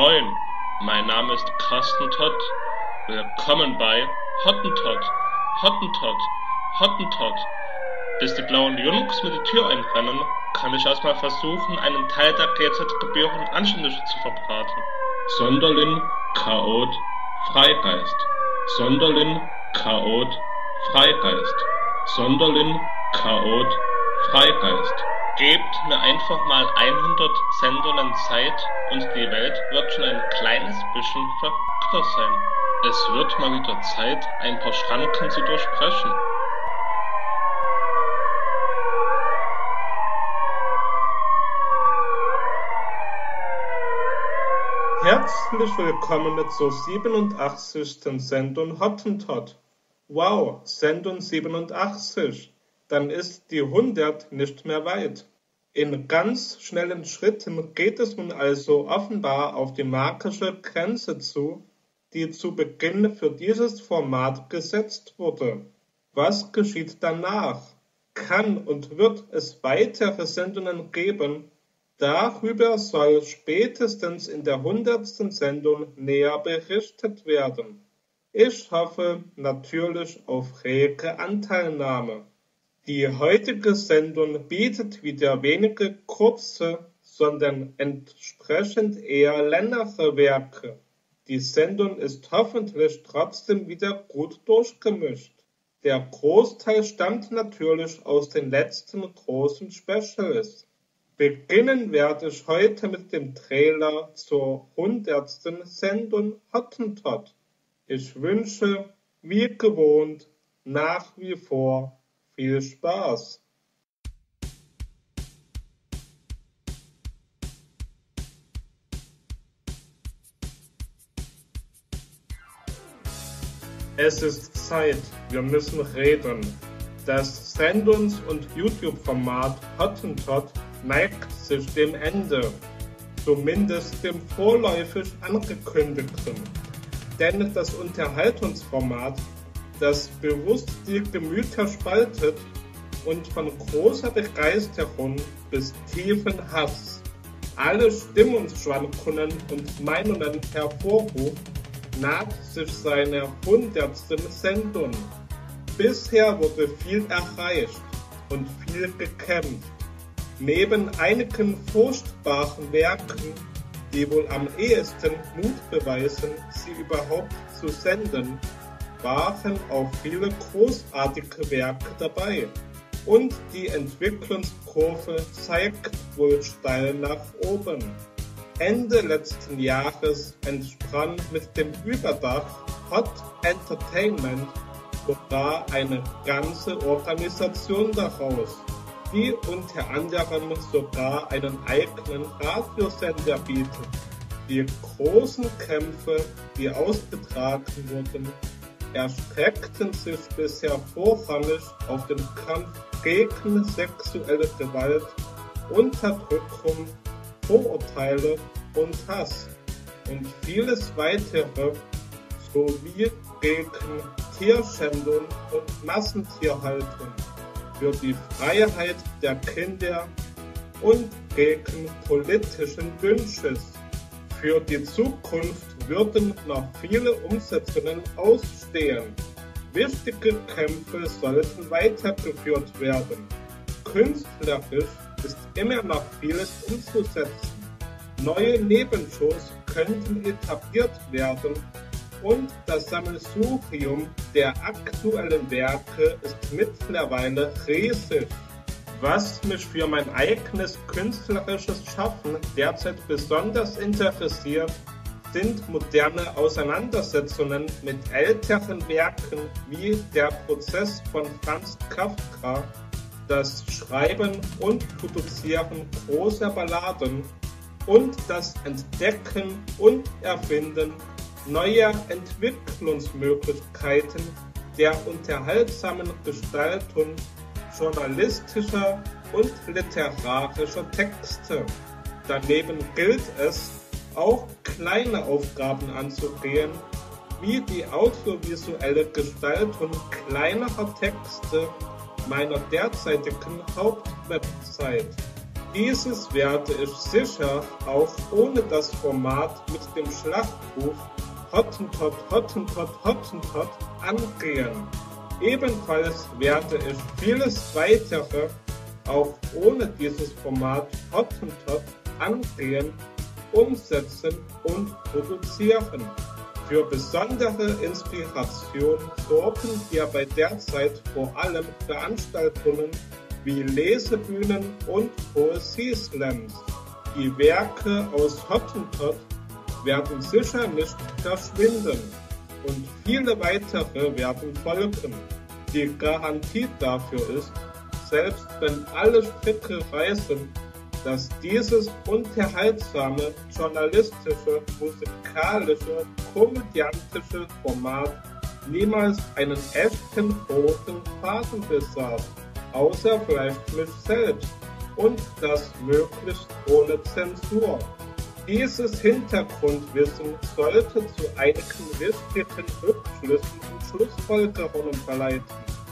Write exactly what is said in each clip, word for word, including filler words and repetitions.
Moin, mein Name ist Carsten Todd. Willkommen bei Hottentott, Hottentott, Hottentott. Bis die blauen Jungs mit der Tür einrennen, kann ich erstmal versuchen, einen Teil der G Z-Gebühren anständig zu verbraten. Sonderlin, Chaot, Freigeist. Sonderlin, Chaot, Freigeist. Sonderlin, Chaot, Freigeist. Gebt mir einfach mal hundert Sendungen Zeit und die Welt wird schon ein kleines bisschen verrückter sein. Es wird mal wieder Zeit, ein paar Schranken zu durchbrechen. Herzlich willkommen zur siebenundachtzigsten Sendung Hottentott. Wow, Sendung siebenundachtzig. Dann ist die hundert nicht mehr weit. In ganz schnellen Schritten geht es nun also offenbar auf die magische Grenze zu, die zu Beginn für dieses Format gesetzt wurde. Was geschieht danach? Kann und wird es weitere Sendungen geben? Darüber soll spätestens in der hundertsten Sendung näher berichtet werden. Ich hoffe natürlich auf rege Anteilnahme. Die heutige Sendung bietet wieder wenige kurze, sondern entsprechend eher längere Werke. Die Sendung ist hoffentlich trotzdem wieder gut durchgemischt. Der Großteil stammt natürlich aus den letzten großen Specials. Beginnen werde ich heute mit dem Trailer zur hundertsten Sendung Hottentott. Ich wünsche, wie gewohnt, nach wie vor viel Spaß. Es ist Zeit, wir müssen reden. Das Sendungs- und YouTube-Format Hottentott neigt sich dem Ende, zumindest dem vorläufig angekündigten. Denn das Unterhaltungsformat, das bewusst die Gemüter spaltet und von großer Begeisterung bis tiefen Hass alle Stimmungsschwankungen und Meinungen hervorruft, naht sich seiner hundertsten Sendung. Bisher wurde viel erreicht und viel gekämpft. Neben einigen furchtbaren Werken, die wohl am ehesten Mut beweisen, sie überhaupt zu senden, waren auch viele großartige Werke dabei. Und die Entwicklungskurve zeigt wohl steil nach oben. Ende letzten Jahres entsprang mit dem Überdach Hot Entertainment sogar eine ganze Organisation daraus, die unter anderem sogar einen eigenen Radiosender bietet. Die großen Kämpfe, die ausgetragen wurden, erstreckten sich bisher vorrangig auf den Kampf gegen sexuelle Gewalt, Unterdrückung, Vorurteile und Hass und vieles weitere sowie gegen Tierschändung und Massentierhaltung, für die Freiheit der Kinder und gegen politischen Dünnschiss. Für die Zukunft würden noch viele Umsetzungen ausstehen. Wichtige Kämpfe sollten weitergeführt werden. Künstlerisch ist immer noch vieles umzusetzen. Neue Nebenshows könnten etabliert werden und das Sammelsurium der aktuellen Werke ist mittlerweile riesig. Was mich für mein eigenes künstlerisches Schaffen derzeit besonders interessiert, sind moderne Auseinandersetzungen mit älteren Werken wie der Prozess von Franz Kafka, das Schreiben und Produzieren großer Balladen und das Entdecken und Erfinden neuer Entwicklungsmöglichkeiten der unterhaltsamen Gestaltung journalistischer und literarischer Texte. Daneben gilt es, auch kleine Aufgaben anzugehen, wie die audiovisuelle Gestaltung kleinerer Texte meiner derzeitigen Hauptwebsite. Dieses werde ich sicher auch ohne das Format mit dem Schlachtruf Hottentott, Hottentott, Hottentott angehen. Ebenfalls werde ich vieles weitere auch ohne dieses Format Hottentott angehen, umsetzen und produzieren. Für besondere Inspiration sorgen hierbei derzeit vor allem Veranstaltungen wie Lesebühnen und Poesie-Slams. Die Werke aus Hottentott werden sicher nicht verschwinden und viele weitere werden folgen. Die Garantie dafür ist, selbst wenn alle Stricke reißen, dass dieses unterhaltsame, journalistische, musikalische, komödiantische Format niemals einen echten roten Faden besaß, außer vielleicht mich selbst, und das möglichst ohne Zensur. Dieses Hintergrundwissen sollte zu einigen wichtigen Rückschlüssen und Schlussfolgerungen verleiten.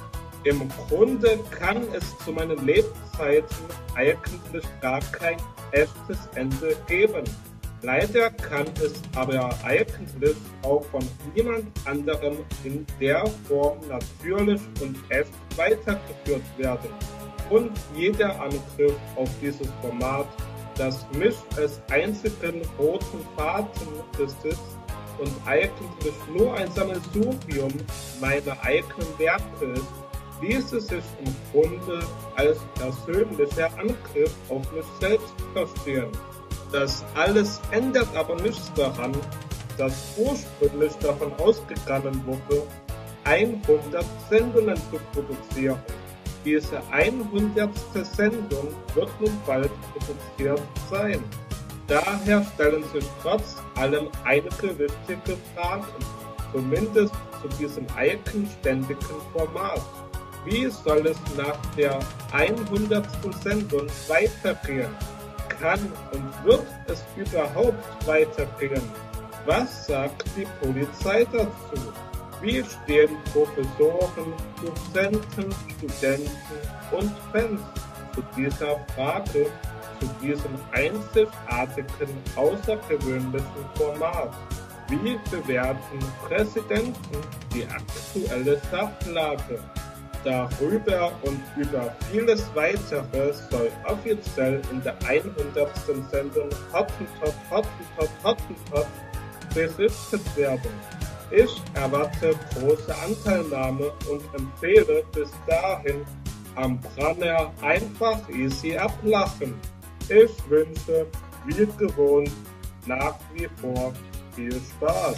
Im Grunde kann es zu meinen Lebzeiten eigentlich gar kein echtes Ende geben. Leider kann es aber eigentlich auch von niemand anderem in der Form natürlich und echt weitergeführt werden. Und jeder Angriff auf dieses Format, das mich als einzigen roten Faden besitzt und eigentlich nur ein Sammelsurium meiner eigenen Werke ist, ließe sich im Grunde als persönlicher Angriff auf mich selbst verstehen. Das alles ändert aber nichts daran, dass ursprünglich davon ausgegangen wurde, hundert Sendungen zu produzieren. Diese hundertste Sendung wird nun bald produziert sein. Daher stellen sich trotz allem einige wichtige Fragen, zumindest zu diesem eigenständigen Format. Wie soll es nach der hundertsten Sendung weitergehen? Kann und wird es überhaupt weitergehen? Was sagt die Polizei dazu? Wie stehen Professoren, Dozenten, Studenten und Fans zu dieser Frage, zu diesem einzigartigen, außergewöhnlichen Format? Wie bewerten Präsidenten die aktuelle Sachlage? Darüber und über vieles weitere soll offiziell in der hundertsten Sendung Hottentott, Hottentott, Hottentott berichtet werden. Ich erwarte große Anteilnahme und empfehle bis dahin am Branner einfach easy ablachen. Ich wünsche, wie gewohnt, nach wie vor viel Spaß.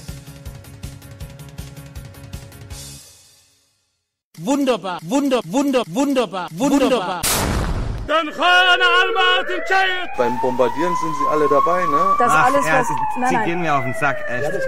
Wunderbar, wunder, wunder, wunderbar, wunderbar. Beim Bombardieren sind sie alle dabei, ne? Das Ach, alles, ja, was... sie, Nein, sie nein. gehen mir auf den Sack, echt. Ja, das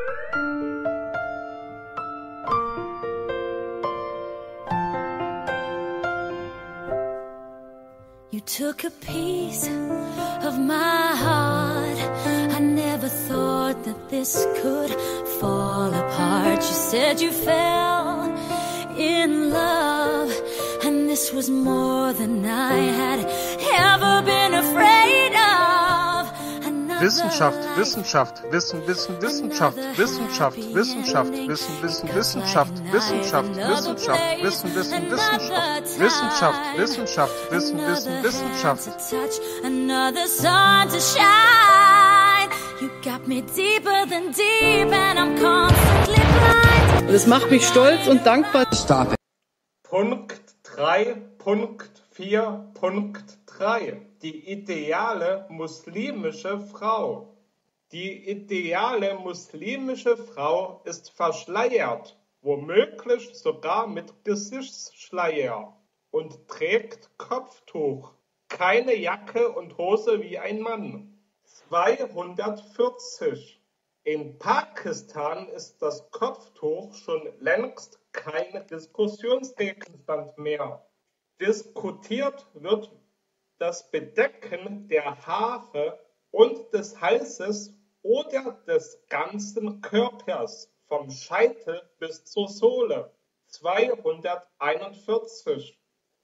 You took a piece of my heart. I never thought that this could fall apart. You said you fell in love, and this was more than I had ever been afraid of. Another Wissenschaft, life, Wissenschaft, Wissen, Wissen, Wissenschaft, Wissenschaft, Wissenschaft, Wissen, Wissen, Wissenschaft, Wissenschaft, Wissenschaft, Wissen, Wissen, Wissenschaft, Wissenschaft, Wissenschaft, Wissen, Wissen, Wissenschaft. to touch, another sun to shine. You got me deeper than deep, and I'm constantly blind. Das macht mich stolz und dankbar. Punkt drei Punkt vier Punkt drei Die ideale muslimische Frau. Die ideale muslimische Frau ist verschleiert, womöglich sogar mit Gesichtsschleier, und trägt Kopftuch, keine Jacke und Hose wie ein Mann. zweihundertvierzig In Pakistan ist das Kopftuch schon längst kein Diskussionsgegenstand mehr. Diskutiert wird das Bedecken der Haare und des Halses oder des ganzen Körpers, vom Scheitel bis zur Sohle. zweihunderteinundvierzig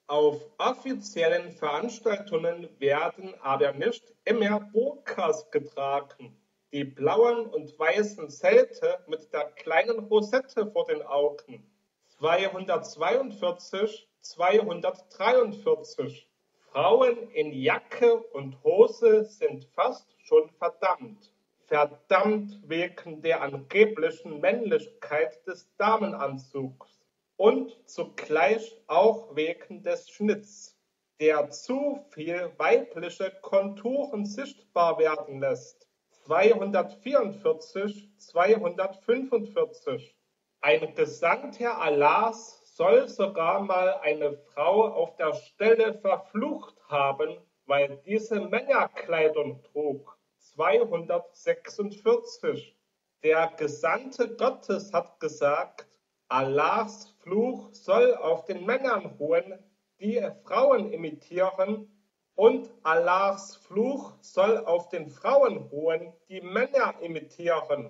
Auf offiziellen Veranstaltungen werden aber nicht immer Burkas getragen. Die blauen und weißen Zelte mit der kleinen Rosette vor den Augen. zweihundertzweiundvierzig, zweihundertdreiundvierzig. Frauen in Jacke und Hose sind fast schon verdammt. Verdammt wegen der angeblichen Männlichkeit des Damenanzugs. Und zugleich auch wegen des Schnitts, der zu viel weibliche Konturen sichtbar werden lässt. zweihundertvierundvierzig, zweihundertfünfundvierzig. Ein Gesandter Allahs soll sogar mal eine Frau auf der Stelle verflucht haben, weil diese Männerkleidung trug. zweihundertsechsundvierzig. Der Gesandte Gottes hat gesagt, Allahs Fluch soll auf den Männern ruhen, die Frauen imitieren, und Allahs Fluch soll auf den Frauen ruhen, die Männer imitieren.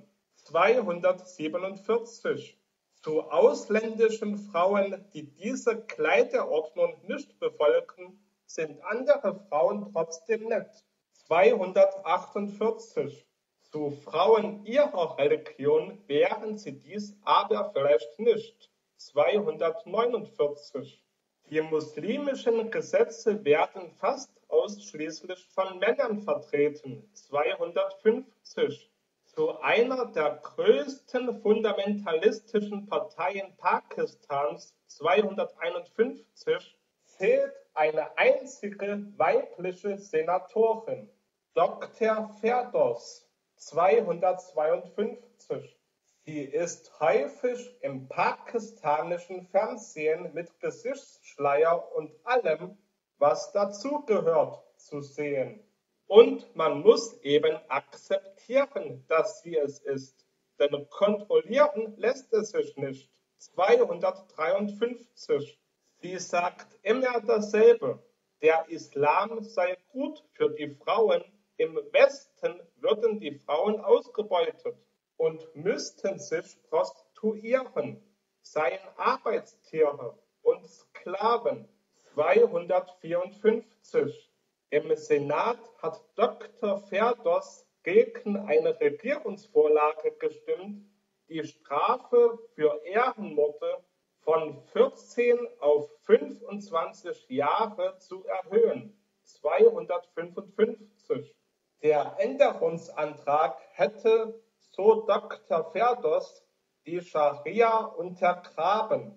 zweihundertsiebenundvierzig. Zu ausländischen Frauen, die diese Kleiderordnung nicht befolgen, sind andere Frauen trotzdem nett. zweihundertachtundvierzig. Zu Frauen ihrer Religion wären sie dies aber vielleicht nicht. zweihundertneunundvierzig. Die muslimischen Gesetze werden fast ausschließlich von Männern vertreten. zweihundertfünfzig. Zu einer der größten fundamentalistischen Parteien Pakistans, zweihunderteinundfünfzig, zählt eine einzige weibliche Senatorin, Doktor Ferdows. zweihundertzweiundfünfzig. Sie ist häufig im pakistanischen Fernsehen mit Gesichtsschleier und allem, was dazugehört, zu sehen. Und man muss eben akzeptieren, dass sie es ist, denn kontrollieren lässt es sich nicht. zweihundertdreiundfünfzig. Sie sagt immer dasselbe. Der Islam sei gut für die Frauen. Im Westen würden die Frauen ausgebeutet und müssten sich prostituieren, seien Arbeitstiere und Sklaven. zweihundertvierundfünfzig. Im Senat hat Doktor Ferdows gegen eine Regierungsvorlage gestimmt, die Strafe für Ehrenmorde von vierzehn auf fünfundzwanzig Jahre zu erhöhen. zweihundertfünfundfünfzig. Der Änderungsantrag hätte, so Doktor Ferdows, die Scharia untergraben.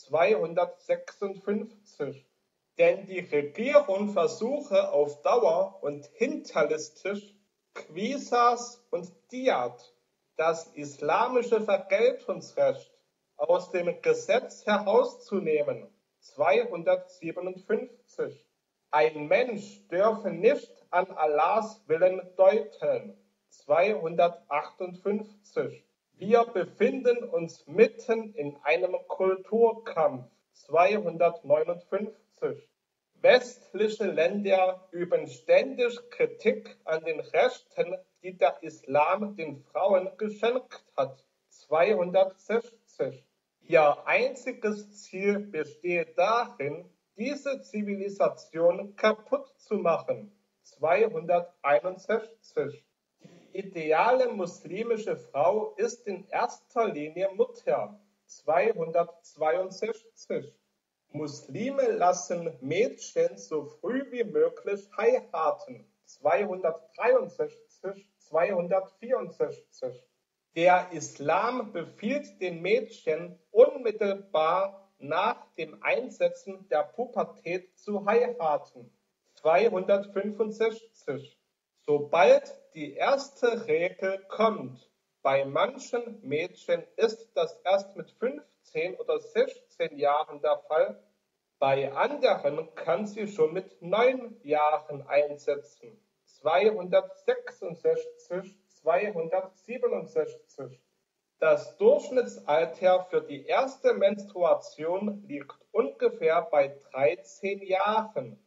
zweihundertsechsundfünfzig. Denn die Regierung versuche auf Dauer und hinterlistig Qisas und Diyat, das islamische Vergeltungsrecht, aus dem Gesetz herauszunehmen. zweihundertsiebenundfünfzig. Ein Mensch dürfe nicht an Allahs Willen deuteln. zweihundertachtundfünfzig. Wir befinden uns mitten in einem Kulturkampf. zweihundertneunundfünfzig. Westliche Länder üben ständig Kritik an den Rechten, die der Islam den Frauen geschenkt hat. zweihundertsechzig. Ihr einziges Ziel besteht darin, diese Zivilisation kaputt zu machen. zweihunderteinundsechzig. Die ideale muslimische Frau ist in erster Linie Mutter. zweihundertzweiundsechzig. Muslime lassen Mädchen so früh wie möglich heiraten. zweihundertdreiundsechzig, zweihundertvierundsechzig. Der Islam befiehlt den Mädchen unmittelbar nach dem Einsetzen der Pubertät zu heiraten. zweihundertfünfundsechzig. Sobald die erste Regel kommt, bei manchen Mädchen ist das erst mit fünfzehn oder sechzehn Jahren der Fall, bei anderen kann sie schon mit neun Jahren einsetzen. zweihundertsechsundsechzig, zweihundertsiebenundsechzig. Das Durchschnittsalter für die erste Menstruation liegt ungefähr bei dreizehn Jahren.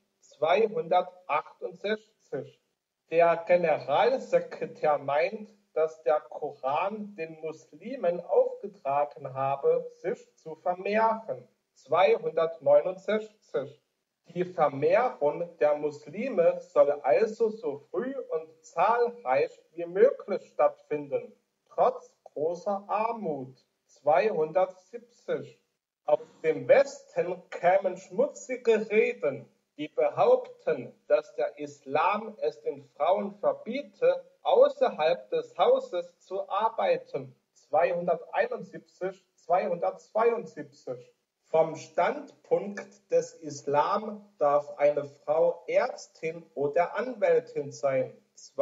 zweihundertachtundsechzig. Der Generalsekretär meint, dass der Koran den Muslimen aufgetragen habe, sich zu vermehren. zweihundertneunundsechzig. Die Vermehrung der Muslime soll also so früh und zahlreich wie möglich stattfinden, trotz großer Armut. zweihundertsiebzig. Aus dem Westen kämen schmutzige Reden, die behaupten, dass der Islam es den Frauen verbiete, außerhalb des Hauses zu arbeiten. zweihunderteinundsiebzig, zweihundertzweiundsiebzig. Vom Standpunkt des Islam darf eine Frau Ärztin oder Anwältin sein.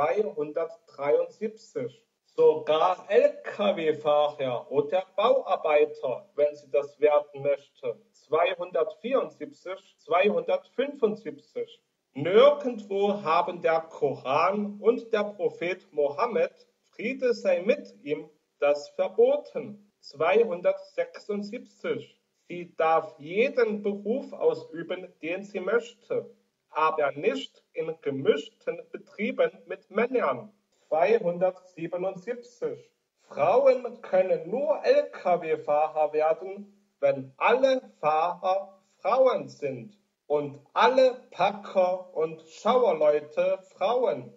zweihundertdreiundsiebzig. Sogar L K W-Fahrer oder Bauarbeiter, wenn sie das werden möchte. zweihundertvierundsiebzig, zweihundertfünfundsiebzig. Nirgendwo haben der Koran und der Prophet Mohammed, Friede sei mit ihm, das verboten. zweihundertsechsundsiebzig. Sie darf jeden Beruf ausüben, den sie möchte, aber nicht in gemischten Betrieben mit Männern. zweihundertsiebenundsiebzig. Frauen können nur L K W-Fahrer werden, wenn alle Fahrer Frauen sind und alle Packer und Schauerleute Frauen.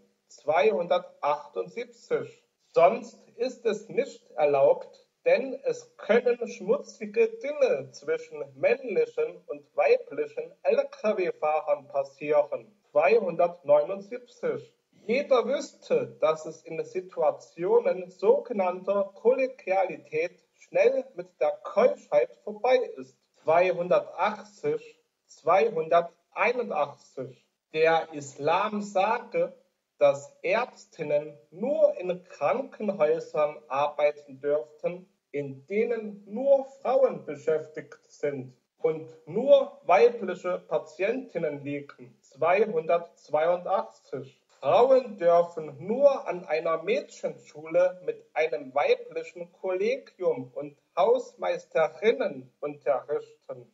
zweihundertachtundsiebzig. Sonst ist es nicht erlaubt, denn es können schmutzige Dinge zwischen männlichen und weiblichen L K W-Fahrern passieren. zweihundertneunundsiebzig. Jeder wüsste, dass es in Situationen sogenannter Kollegialität schnell mit der Keuschheit vorbei ist. zweihundertachtzig, zweihunderteinundachtzig. Der Islam sage, dass Ärztinnen nur in Krankenhäusern arbeiten dürften, in denen nur Frauen beschäftigt sind und nur weibliche Patientinnen liegen. zweihundertzweiundachtzig. Frauen dürfen nur an einer Mädchenschule mit einem weiblichen Kollegium und Hausmeisterinnen unterrichten.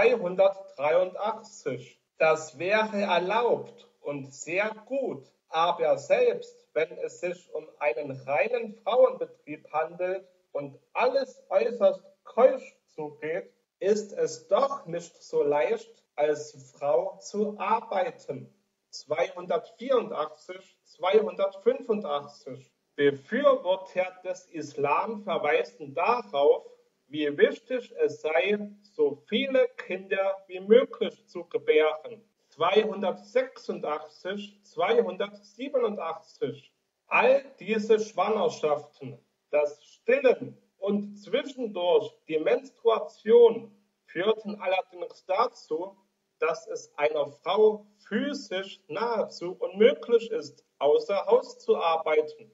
zweihundertdreiundachtzig. Das wäre erlaubt und sehr gut, aber selbst wenn es sich um einen reinen Frauenbetrieb handelt und alles äußerst keusch zugeht, ist es doch nicht so leicht, als Frau zu arbeiten. zweihundertvierundachtzig, zweihundertfünfundachtzig. Befürworter des Islam verweisen darauf, wie wichtig es sei, so viele Kinder wie möglich zu gebären. zweihundertsechsundachtzig, zweihundertsiebenundachtzig. All diese Schwangerschaften, das Stillen und zwischendurch die Menstruation führten allerdings dazu, dass es einer Frau physisch nahezu unmöglich ist, außer Haus zu arbeiten.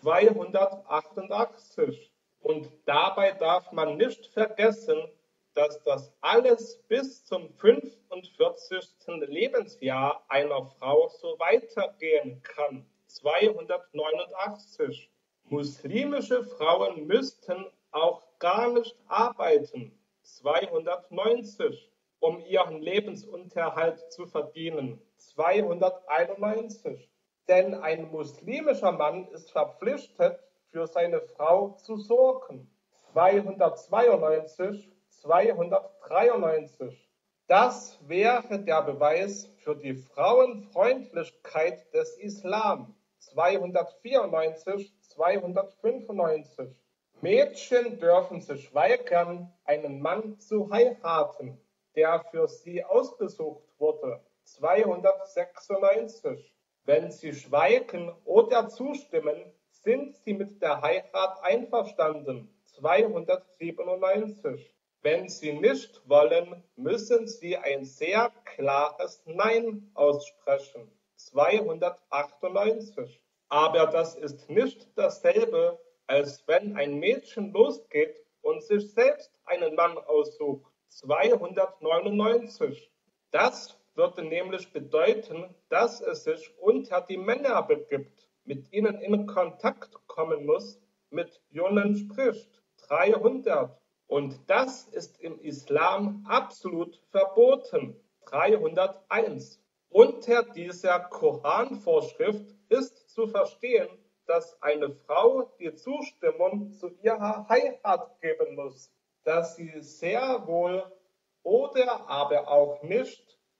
zweihundertachtundachtzig. Und dabei darf man nicht vergessen, dass das alles bis zum fünfundvierzigsten Lebensjahr einer Frau so weitergehen kann. zweihundertneunundachtzig. Muslimische Frauen müssten auch gar nicht arbeiten. zweihundertneunzig. Um ihren Lebensunterhalt zu verdienen. zweihunderteinundneunzig. Denn ein muslimischer Mann ist verpflichtet, für seine Frau zu sorgen. zweihundertzweiundneunzig, zweihundertdreiundneunzig. Das wäre der Beweis für die Frauenfreundlichkeit des Islam. zweihundertvierundneunzig, zweihundertfünfundneunzig. Mädchen dürfen sich weigern, einen Mann zu heiraten, der für sie ausgesucht wurde. zweihundertsechsundneunzig. Wenn sie schweigen oder zustimmen, sind sie mit der Heirat einverstanden. zweihundertsiebenundneunzig. Wenn sie nicht wollen, müssen sie ein sehr klares Nein aussprechen. zweihundertachtundneunzig. Aber das ist nicht dasselbe, als wenn ein Mädchen losgeht und sich selbst einen Mann aussucht. zweihundertneunundneunzig. Das würde nämlich bedeuten, dass es sich unter die Männer begibt, mit ihnen in Kontakt kommen muss, mit Jungen spricht. dreihundert. Und das ist im Islam absolut verboten. dreihunderteins. Unter dieser Koranvorschrift ist zu verstehen, dass eine Frau die Zustimmung zu ihrer Heirat geben muss, dass sie sehr wohl oder aber auch nicht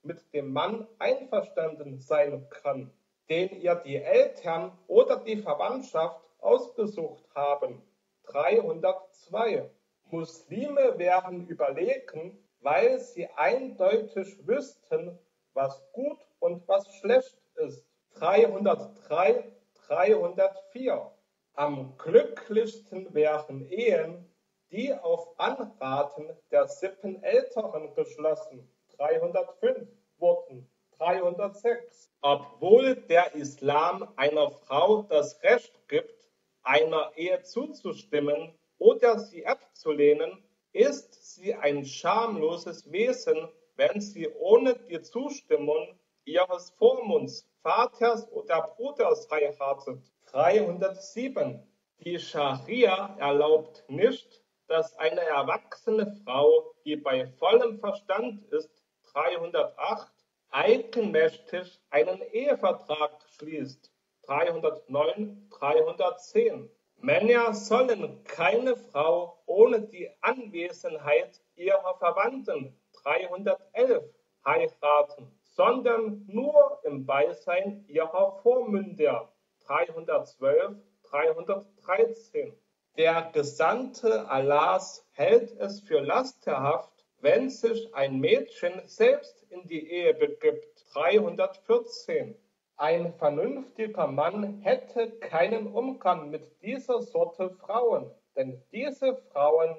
mit dem Mann einverstanden sein kann, den ihr die Eltern oder die Verwandtschaft ausgesucht haben. dreihundertzwei. Muslime wären überlegen, weil sie eindeutig wüssten, was gut und was schlecht ist. dreihundertdrei, dreihundertvier. Am glücklichsten wären Ehen, die auf Anraten der Sippenälteren geschlossen, dreihundertfünf wurden. dreihundertsechs. Obwohl der Islam einer Frau das Recht gibt, einer Ehe zuzustimmen oder sie abzulehnen, ist sie ein schamloses Wesen, wenn sie ohne die Zustimmung ihres Vormunds, Vaters oder Bruders heiratet. dreihundertsieben. Die Scharia erlaubt nicht, dass eine erwachsene Frau, die bei vollem Verstand ist, dreihundertacht, eigenmächtig einen Ehevertrag schließt. dreihundertneun, dreihundertzehn. Männer sollen keine Frau ohne die Anwesenheit ihrer Verwandten, dreihundertelf, heiraten, sondern nur im Beisein ihrer Vormünder, dreihundertzwölf, dreihundertdreizehn. Der Gesandte Allahs hält es für lasterhaft, wenn sich ein Mädchen selbst in die Ehe begibt, dreihundertvierzehn. Ein vernünftiger Mann hätte keinen Umgang mit dieser Sorte Frauen, denn diese Frauen,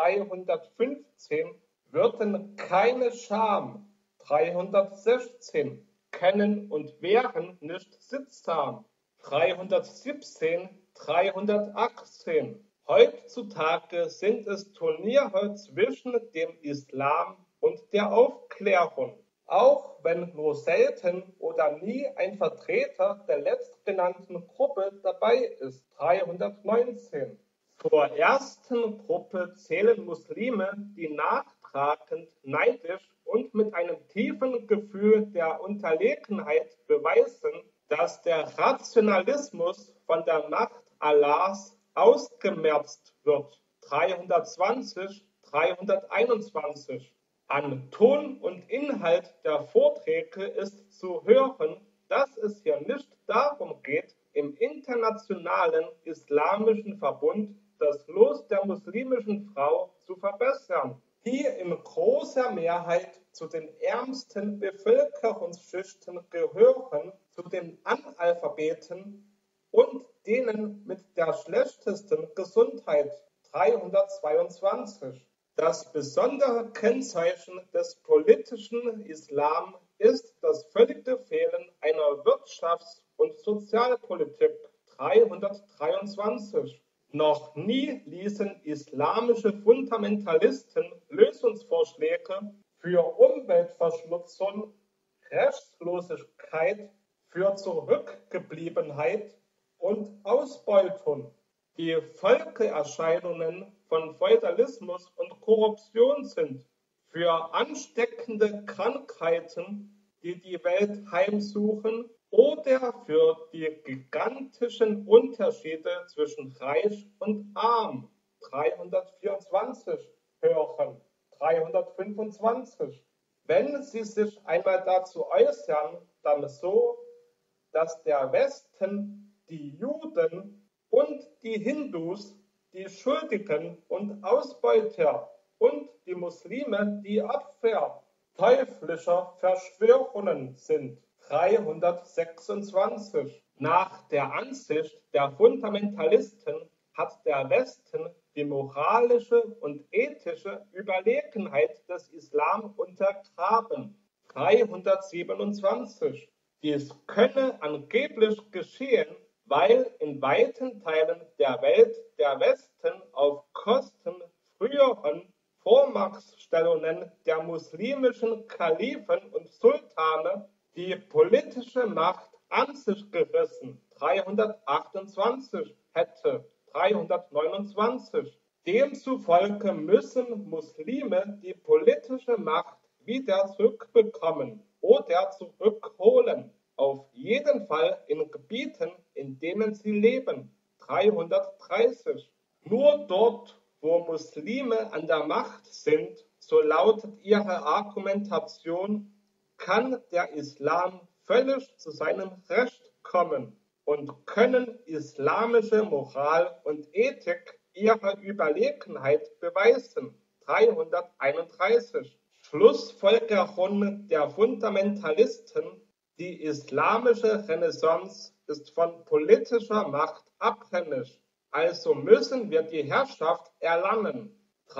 dreihundertfünfzehn, würden keine Scham, dreihundertsechzehn, kennen und wären nicht sittsam, dreihundertsiebzehn, dreihundertachtzehn. Heutzutage sind es Turniere zwischen dem Islam und der Aufklärung. Auch wenn nur selten oder nie ein Vertreter der letztgenannten Gruppe dabei ist, dreihundertneunzehn. Zur ersten Gruppe zählen Muslime, die nachtragend, neidisch und mit einem tiefen Gefühl der Unterlegenheit beweisen, dass der Rationalismus von der Macht Allahs ausgemerzt wird, dreihundertzwanzig, dreihunderteinundzwanzig. An Ton und Inhalt der Vorträge ist zu hören, dass es hier nicht darum geht, im internationalen islamischen Verbund das Los der muslimischen Frau zu verbessern, die in großer Mehrheit zu den ärmsten Bevölkerungsschichten gehören, zu den Analphabeten und denen mit der schlechtesten Gesundheit, dreihundertzweiundzwanzig. Das besondere Kennzeichen des politischen Islam ist das völlige Fehlen einer Wirtschafts- und Sozialpolitik, dreihundertdreiundzwanzig. Noch nie ließen islamische Fundamentalisten Lösungsvorschläge für Umweltverschmutzung, Rechtslosigkeit, für Zurückgebliebenheit und Ausbeutung. Die Folgeerscheinungen von Feudalismus und Korruption sind für ansteckende Krankheiten, die die Welt heimsuchen, oder für die gigantischen Unterschiede zwischen Reich und Arm, dreihundertvierundzwanzig, hören, dreihundertfünfundzwanzig. Wenn Sie sich einmal dazu äußern, dann so, dass der Westen die Juden und die Hindus die Schuldigen und Ausbeuter und die Muslime die Opfer teuflischer Verschwörungen sind, dreihundertsechsundzwanzig. Nach der Ansicht der Fundamentalisten hat der Westen die moralische und ethische Überlegenheit des Islam untergraben, dreihundertsiebenundzwanzig. Dies könne angeblich geschehen, weil in weiten Teilen der Welt der Westen auf Kosten früheren Vormachtstellungen der muslimischen Kalifen und Sultane die politische Macht an sich gerissen, dreihundertachtundzwanzig, hätte, dreihundertneunundzwanzig. Demzufolge müssen Muslime die politische Macht wieder zurückbekommen oder zurückholen, auf jeden Fall in Gebieten, in denen sie leben, dreihundertdreißig. Nur dort, wo Muslime an der Macht sind, so lautet ihre Argumentation, kann der Islam völlig zu seinem Recht kommen und können islamische Moral und Ethik ihre Überlegenheit beweisen. dreihunderteinunddreißig. Schlussfolgerung der Fundamentalisten: Die islamische Renaissance ist von politischer Macht abhängig, also müssen wir die Herrschaft erlangen.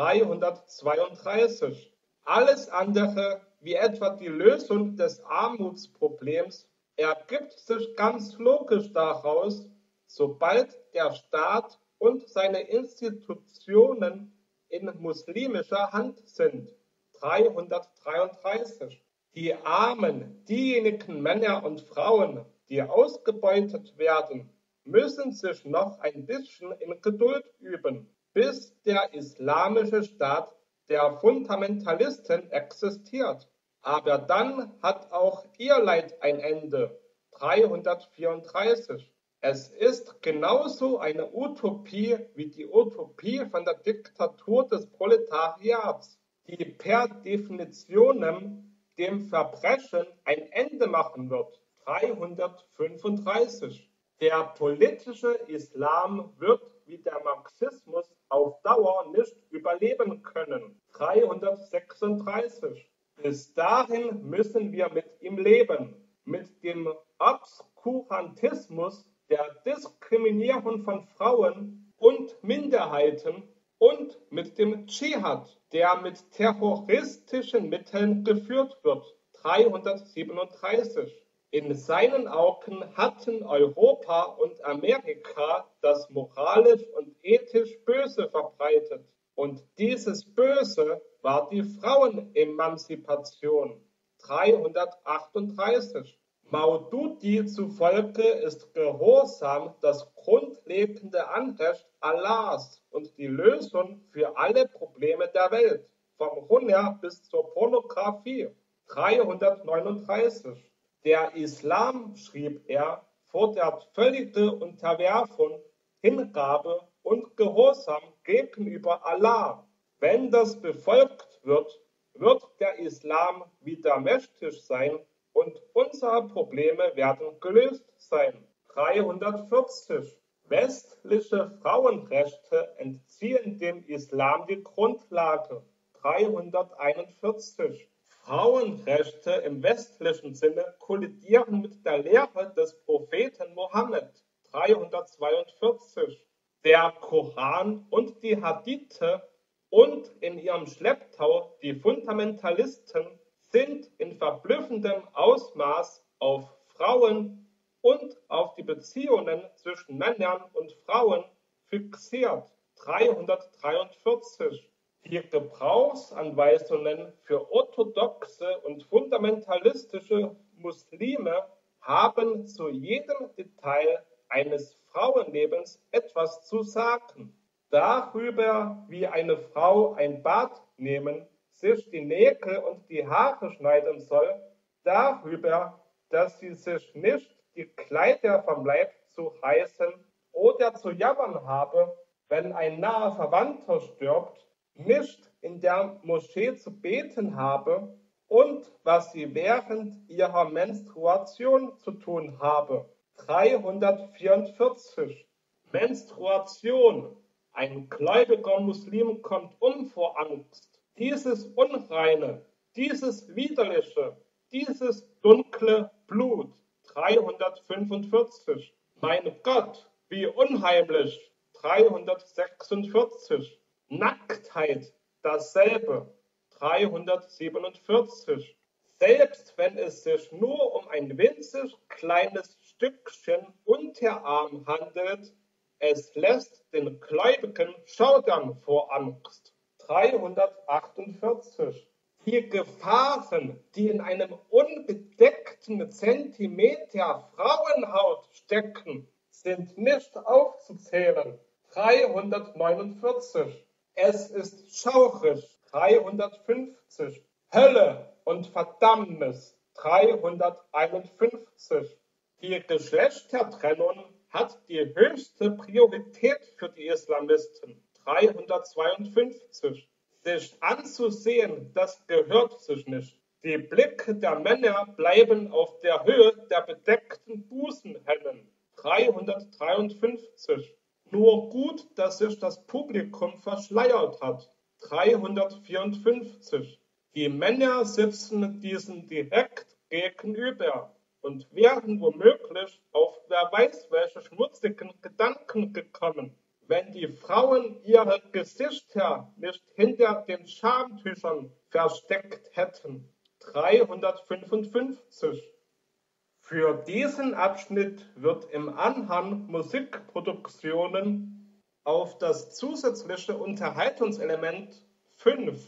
dreihundertzweiunddreißig. Alles andere, wie etwa die Lösung des Armutsproblems, ergibt sich ganz logisch daraus, sobald der Staat und seine Institutionen in muslimischer Hand sind. dreihundertdreiunddreißig. Die Armen, diejenigen Männer und Frauen, die ausgebeutet werden, müssen sich noch ein bisschen in Geduld üben, bis der islamische Staat der Fundamentalisten existiert. Aber dann hat auch ihr Leid ein Ende. dreihundertvierunddreißig. Es ist genauso eine Utopie wie die Utopie von der Diktatur des Proletariats, die per Definitionem dem Verbrechen ein Ende machen wird. dreihundertfünfunddreißig. Der politische Islam wird wie der Marxismus auf Dauer nicht überleben können. dreihundertsechsunddreißig. Bis dahin müssen wir mit ihm leben, mit dem Obskurantismus, der Diskriminierung von Frauen und Minderheiten und mit dem Dschihad, der mit terroristischen Mitteln geführt wird. dreihundertsiebenunddreißig. In seinen Augen hatten Europa und Amerika das moralisch und ethisch Böse verbreitet. Und dieses Böse war die Frauenemanzipation. dreihundertachtunddreißig. Maududi zufolge ist Gehorsam das grundlegende Anrecht Allahs und die Lösung für alle Probleme der Welt, vom Hunger bis zur Pornografie. dreihundertneununddreißig. Der Islam, schrieb er, fordert völlige Unterwerfung, Hingabe und Gehorsam gegenüber Allah. Wenn das befolgt wird, wird der Islam wieder mächtig sein und unsere Probleme werden gelöst sein. dreihundertvierzig. Westliche Frauenrechte entziehen dem Islam die Grundlage. dreihunderteinundvierzig. Frauenrechte im westlichen Sinne kollidieren mit der Lehre des Propheten Mohammed. dreihundertzweiundvierzig. Der Koran und die Hadithe und in ihrem Schlepptau die Fundamentalisten sind in verblüffendem Ausmaß auf Frauen und auf die Beziehungen zwischen Männern und Frauen fixiert. dreihundertdreiundvierzig. Die Gebrauchsanweisungen für orthodoxe und fundamentalistische Muslime haben zu jedem Detail eines Frauenlebens etwas zu sagen. Darüber, wie eine Frau ein Bad nehmen, sich die Nägel und die Haare schneiden soll, darüber, dass sie sich nicht die Kleider vom Leib zu reißen oder zu jammern habe, wenn ein naher Verwandter stirbt, nicht in der Moschee zu beten habe und was sie während ihrer Menstruation zu tun habe. dreihundertvierundvierzig. Menstruation. Ein gläubiger Muslim kommt um vor Angst. Dieses Unreine, dieses Widerliche, dieses dunkle Blut. dreihundertfünfundvierzig. Mein Gott, wie unheimlich. dreihundertsechsundvierzig. Nacktheit, dasselbe. dreihundertsiebenundvierzig. Selbst wenn es sich nur um ein winzig kleines Stückchen Unterarm handelt, es lässt den Gläubigen schaudern vor Angst. dreihundertachtundvierzig. Die Gefahren, die in einem unbedeckten Zentimeter Frauenhaut stecken, sind nicht aufzuzählen. dreihundertneunundvierzig. Es ist schaurig. dreihundertfünfzig. Hölle und Verdammnis. dreihunderteinundfünfzig. Die Geschlechtertrennung hat die höchste Priorität für die Islamisten. dreihundertzweiundfünfzig. Sich anzusehen, das gehört sich nicht. Die Blicke der Männer bleiben auf der Höhe der bedeckten Busen hängen. dreihundertdreiundfünfzig. Nur gut, dass sich das Publikum verschleiert hat. dreihundertvierundfünfzig. Die Männer sitzen diesen direkt gegenüber und wären womöglich auf wer weiß welche schmutzigen Gedanken gekommen, wenn die Frauen ihre Gesichter nicht hinter den Schamtüchern versteckt hätten. dreihundertfünfundfünfzig. Für diesen Abschnitt wird im Anhang Musikproduktionen auf das zusätzliche Unterhaltungselement fünf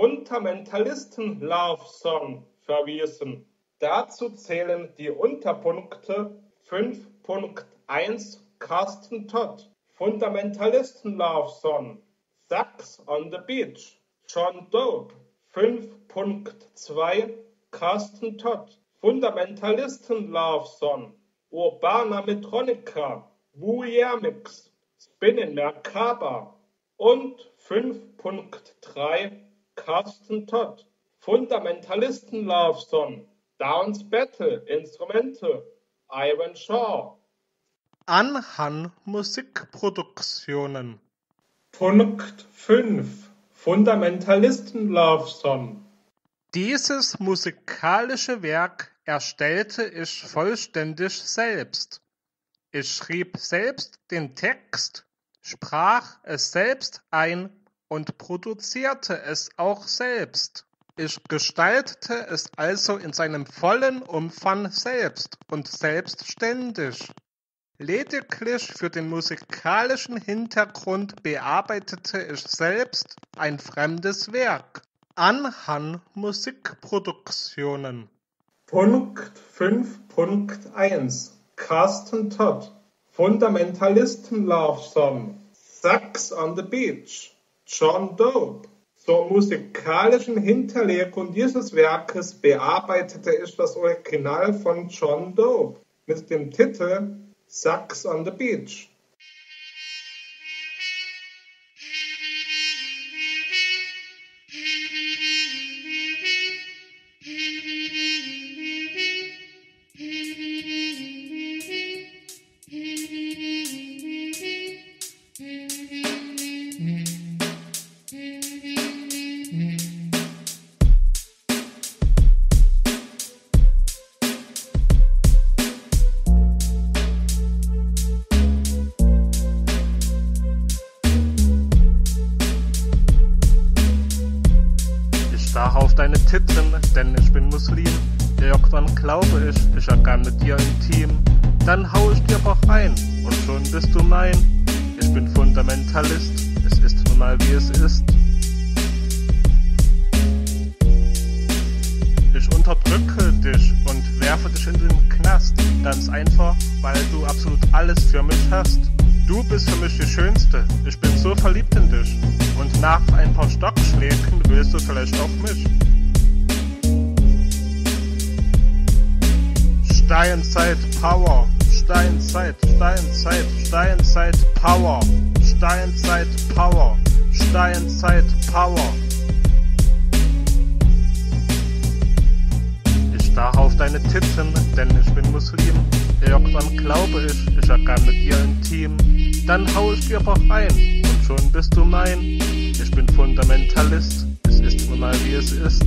Fundamentalisten-Love-Song verwiesen. Dazu zählen die Unterpunkte fünf Punkt eins Carsten Todd, Fundamentalisten-Love-Song, Sax on the Beach, John Dope, fünf Punkt zwei Carsten Todd, Fundamentalisten-Love-Song, Urbana Metronica, Woo-Mix, Spinning Merkaba und fünf Punkt drei Carsten Todd, Fundamentalisten-Love-Song, Downs Battle, Instrumente, Ivan Shaw. Anhang Musikproduktionen. Punkt fünf Fundamentalisten-Love-Song. Dieses musikalische Werk erstellte ich vollständig selbst. Ich schrieb selbst den Text, sprach es selbst ein und produzierte es auch selbst. Ich gestaltete es also in seinem vollen Umfang selbst und selbstständig. Lediglich für den musikalischen Hintergrund bearbeitete ich selbst ein fremdes Werk. Anhang Musikproduktionen. Punkt fünf Punkt eins Carsten Todd, Fundamentalisten-Love-Song, Sax on the Beach, John Dope. Zur musikalischen Hinterlegung dieses Werkes bearbeitete ich das Original von John Dope mit dem Titel Sax on the Beach. Auf deine Titten, denn ich bin Muslim. Irgendwann glaube ich, ich ergann mit dir intim. Dann hau ich dir Bauch ein und schon bist du mein. Ich bin Fundamentalist, es ist nun mal wie es ist. Ich unterdrücke dich und werfe dich in den Knast. Ganz einfach, weil du absolut alles für mich hast. Du bist für mich die Schönste, ich bin so verliebt in dich. Und nach ein paar Stockschlägen willst du vielleicht auch mich. Steinzeit Power, Steinzeit, Steinzeit, Steinzeit Power, Steinzeit Power, Steinzeit Power. Ich starre auf deine Titten, denn ich bin Muslim. Irgendwann glaube ich, ich ergann mit dir intim. Dann hau ich dir Bauch ein und schon bist du mein. Ich bin Fundamentalist, es ist nun mal wie es ist.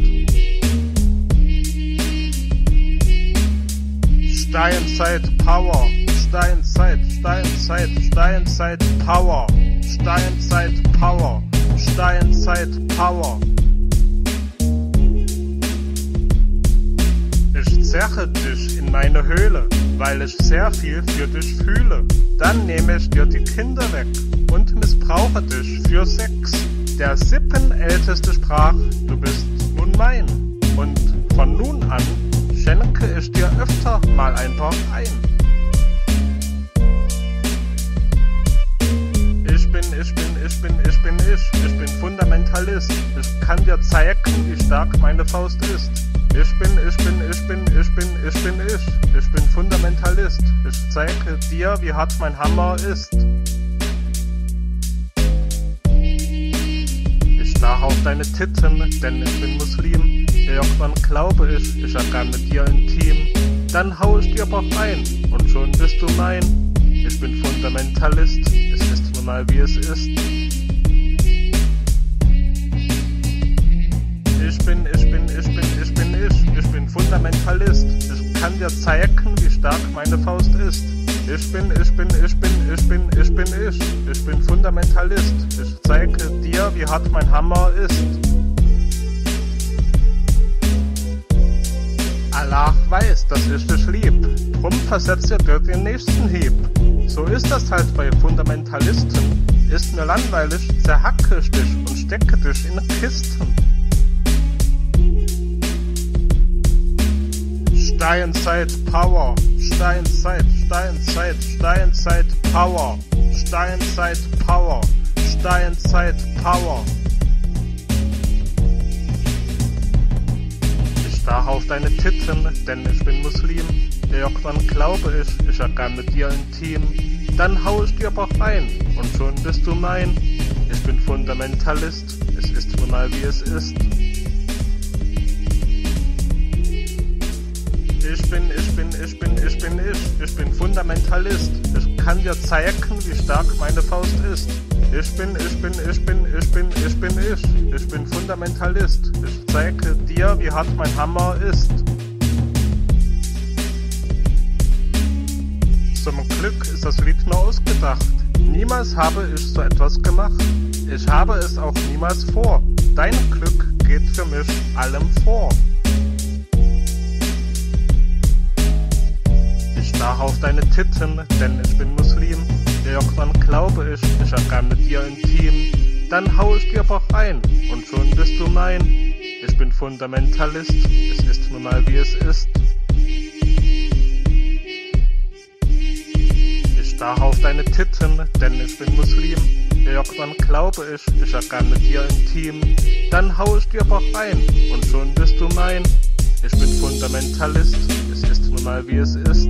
Steinzeit Power, Steinzeit, Steinzeit, Steinzeit Power, Steinzeit Power, Steinzeit Power. Ich zerre dich in meine Höhle, weil ich sehr viel für dich fühle. Dann nehme ich dir die Kinder weg und missbrauche dich für Sex. Der sippenälteste sprach, du bist nun mein. Und von nun an schenke ich dir öfter mal ein paar ein. Ich bin, ich bin, ich bin, ich bin ich. Ich bin Fundamentalist. Ich kann dir zeigen, wie stark meine Faust ist. Ich bin, ich bin, ich bin, ich bin, ich bin ich. Ich bin Fundamentalist. Ich zeige dir, wie hart mein Hammer ist. Ich starr auf deine Titten, denn ich bin Muslim. Irgendwann glaube ich, ich ergann mit dir intim. Dann hau ich dir aber rein und schon bist du mein. Ich bin Fundamentalist, es ist nun mal wie es ist. Ich bin, ich bin, ich bin, ich bin ich, ich bin Fundamentalist. Ich kann dir zeigen, wie stark meine Faust ist. Ich bin, ich bin, ich bin, ich bin, ich bin ich, ich bin Fundamentalist. Ich zeige dir, wie hart mein Hammer ist. Allah weiß, dass ich dich lieb, drum versetzt ihr dir den nächsten Hieb. So ist das halt bei Fundamentalisten. Ist mir langweilig, zerhacke ich dich und stecke dich in Kisten. Steinzeit Power, Steinzeit, Steinzeit, Steinzeit Power, Steinzeit Power, Steinzeit Power. Ich starr auf deine Titten, denn ich bin Muslim. Irgendwann glaube ich, ich ergann mit dir intim. Dann hau ich dir aber rein und schon bist du mein. Ich bin Fundamentalist, es ist nun mal wie es ist. Ich bin, ich bin, ich bin, ich bin ich, ich bin Fundamentalist. Ich kann dir zeigen, wie stark meine Faust ist. Ich bin, ich bin, ich bin, ich bin, ich bin ich, ich bin Fundamentalist. Ich zeige dir, wie hart mein Hammer ist. Zum Glück ist das Lied nur ausgedacht. Niemals habe ich so etwas gemacht. Ich habe es auch niemals vor. Dein Glück geht für mich allem vor. Ich starr auf deine Titten, denn ich bin Muslim. Irgendwann glaube ich, ich ergann mit dir intim. Dann hau ich dir aber rein und schon bist du mein. Ich bin Fundamentalist, es ist nun mal wie es ist. Ich starr auf deine Titten, denn ich bin Muslim. Irgendwann glaube ich, ich ergann mit dir intim. Dann hau ich dir aber rein und schon bist du mein. Ich bin Fundamentalist, es ist nun mal wie es ist.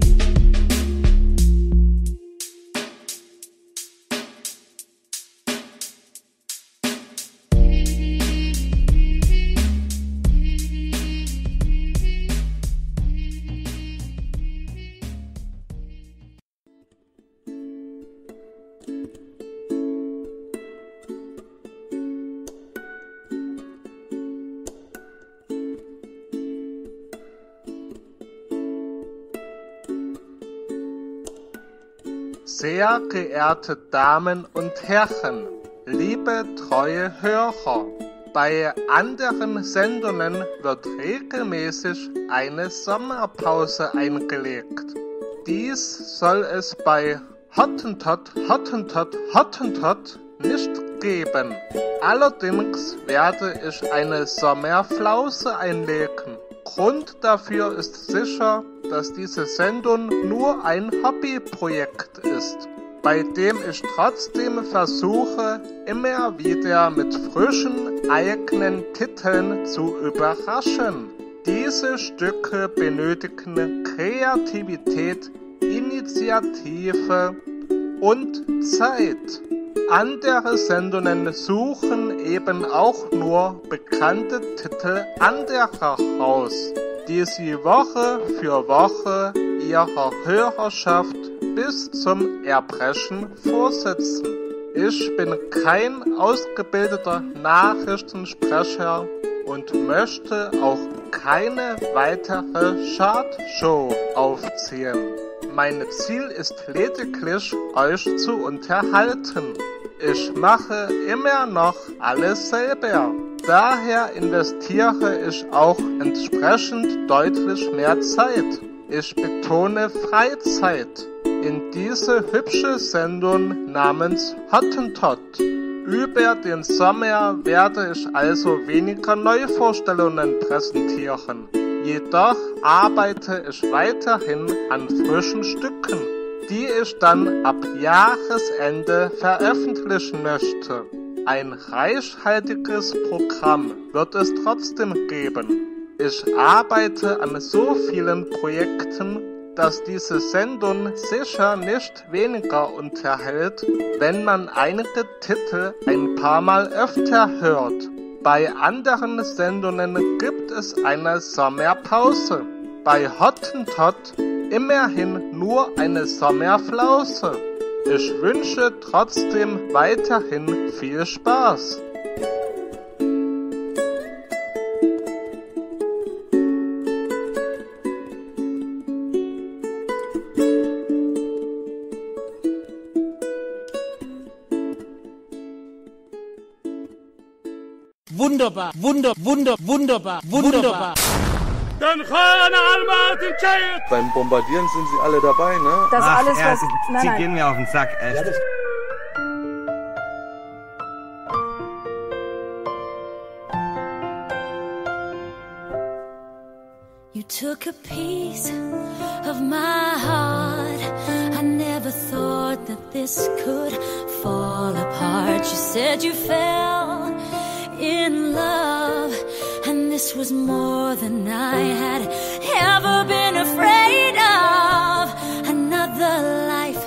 Sehr geehrte Damen und Herren, liebe treue Hörer, bei anderen Sendungen wird regelmäßig eine Sommerpause eingelegt. Dies soll es bei Hottentot, Hottentot, Hottentot nicht geben. Allerdings werde ich eine Sommerflause einlegen. Grund dafür ist sicher, dass diese Sendung nur ein Hobbyprojekt ist, bei dem ich trotzdem versuche, immer wieder mit frischen eigenen Titeln zu überraschen. Diese Stücke benötigen Kreativität, Initiative und Zeit. Andere Sendungen suchen eben auch nur bekannte Titel anderer raus, die sie Woche für Woche ihrer Hörerschaft bis zum Erbrechen vorsetzen. Ich bin kein ausgebildeter Nachrichtensprecher und möchte auch keine weitere Chartshow aufziehen. Mein Ziel ist lediglich, euch zu unterhalten. Ich mache immer noch alles selber. Daher investiere ich auch entsprechend deutlich mehr Zeit. Ich betone Freizeit in diese hübsche Sendung namens Hottentot. Über den Sommer werde ich also weniger Neuvorstellungen präsentieren. Jedoch arbeite ich weiterhin an frischen Stücken, die ich dann ab Jahresende veröffentlichen möchte. Ein reichhaltiges Programm wird es trotzdem geben. Ich arbeite an so vielen Projekten, dass diese Sendung sicher nicht weniger unterhält, wenn man einige Titel ein paar Mal öfter hört. Bei anderen Sendungen gibt es eine Sommerpause. Bei Hottentott immerhin nur eine Sommerflause. Ich wünsche trotzdem weiterhin viel Spaß. Wunderbar, wunder, wunder, wunderbar, wunderbar. Beim Bombardieren sind sie alle dabei, ne? Das Ach, alles, ja, was... sie, nein, sie nein. gehen mir auf den Sack, echt. You took a piece of my heart. I never thought that this could fall apart. You said you fell in love, and this was more than I had ever been afraid of. Another life,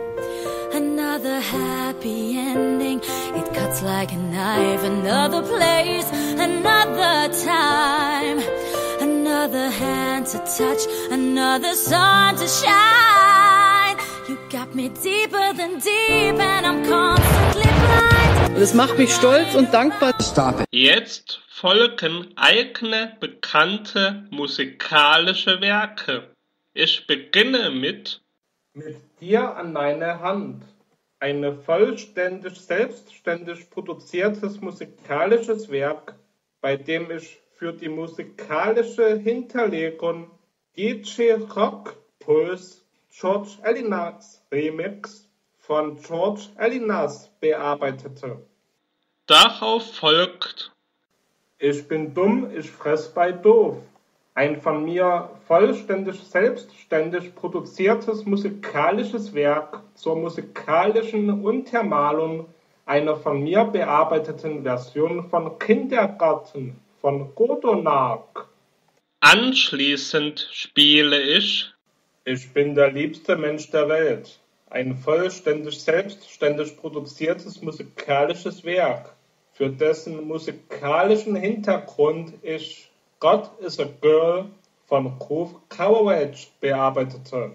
another happy ending. It cuts like a knife. Another place, another time. Another hand to touch, another sun to shine. You got me deeper than deep and I'm constantly blind. Das macht mich stolz und dankbar. Jetzt folgen eigene bekannte musikalische Werke. Ich beginne mit Mit dir an meine Hand. Ein vollständig selbstständig produziertes musikalisches Werk, bei dem ich für die musikalische Hinterlegung D J Rock Puls George Elinas Remix von George Elinas bearbeitete. Darauf folgt Ich bin dumm, ich fress bei doof. Ein von mir vollständig selbstständig produziertes musikalisches Werk zur musikalischen Untermalung einer von mir bearbeiteten Version von Kindergarten von Godonark. Anschließend spiele ich Ich bin der liebste Mensch der Welt. Ein vollständig selbstständig produziertes musikalisches Werk, für dessen musikalischen Hintergrund ich God is a Girl von Groove Courage bearbeitete.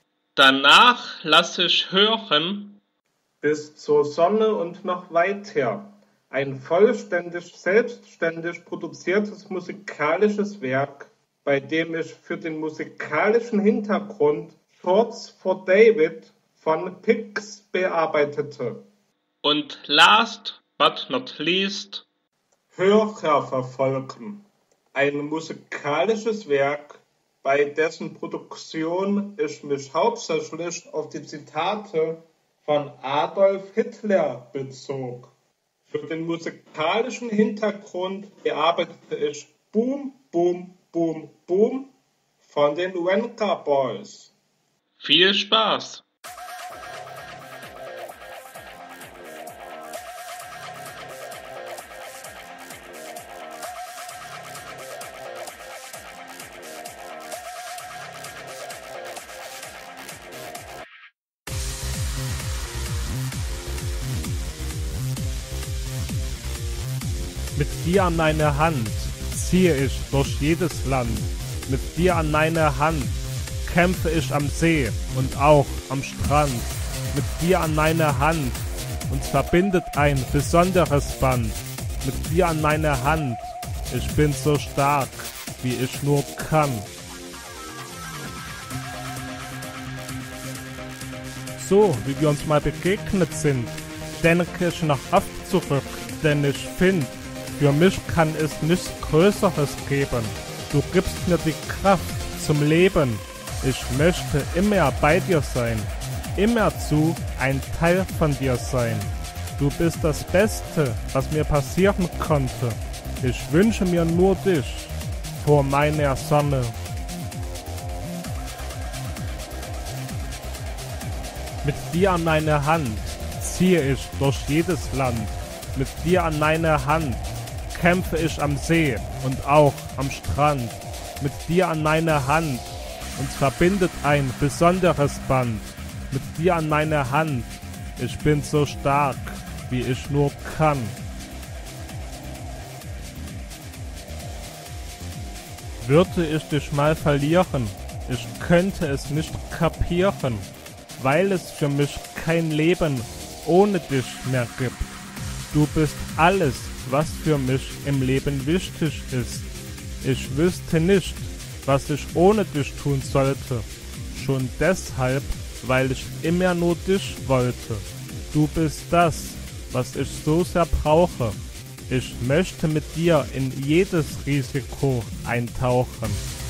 Danach lasse ich hören Bis zur Sonne und noch weiter. Ein vollständig selbstständig produziertes musikalisches Werk, bei dem ich für den musikalischen Hintergrund Shorts for David von Pix bearbeitete. und last but not least Hörer verfolgen. Ein musikalisches Werk, bei dessen Produktion ich mich hauptsächlich auf die Zitate von Adolf Hitler bezog. Für den musikalischen Hintergrund bearbeitete ich Boom, Boom, Boom, Boom von den Venga Boys. viel Spaß! Mit dir an meine Hand ziehe ich durch jedes Land. Mit dir an meine Hand kämpfe ich am See und auch am Strand. Mit dir an meine Hand uns verbindet ein besonderes Band. Mit dir an meine Hand, ich bin so stark, wie ich nur kann. So, wie wir uns mal begegnet sind, denke ich noch oft zurück, denn ich finde, für mich kann es nichts Größeres geben. Du gibst mir die Kraft zum Leben. Ich möchte immer bei dir sein. Immerzu ein Teil von dir sein. Du bist das Beste, was mir passieren konnte. Ich wünsche mir nur dich vor meiner Sonne. Mit dir an meine Hand ziehe ich durch jedes Land. Mit dir an meine Hand kämpfe ich am See und auch am Strand. Mit dir an meine Hand uns verbindet ein besonderes Band. Mit dir an meiner Hand, ich bin so stark, wie ich nur kann. Würde ich dich mal verlieren, ich könnte es nicht kapieren, weil es für mich kein Leben ohne dich mehr gibt. Du bist alles, was für mich im Leben wichtig ist. Ich wüsste nicht, was ich ohne dich tun sollte. Schon deshalb, weil ich immer nur dich wollte. Du bist das, was ich so sehr brauche. Ich möchte mit dir in jedes Risiko eintauchen.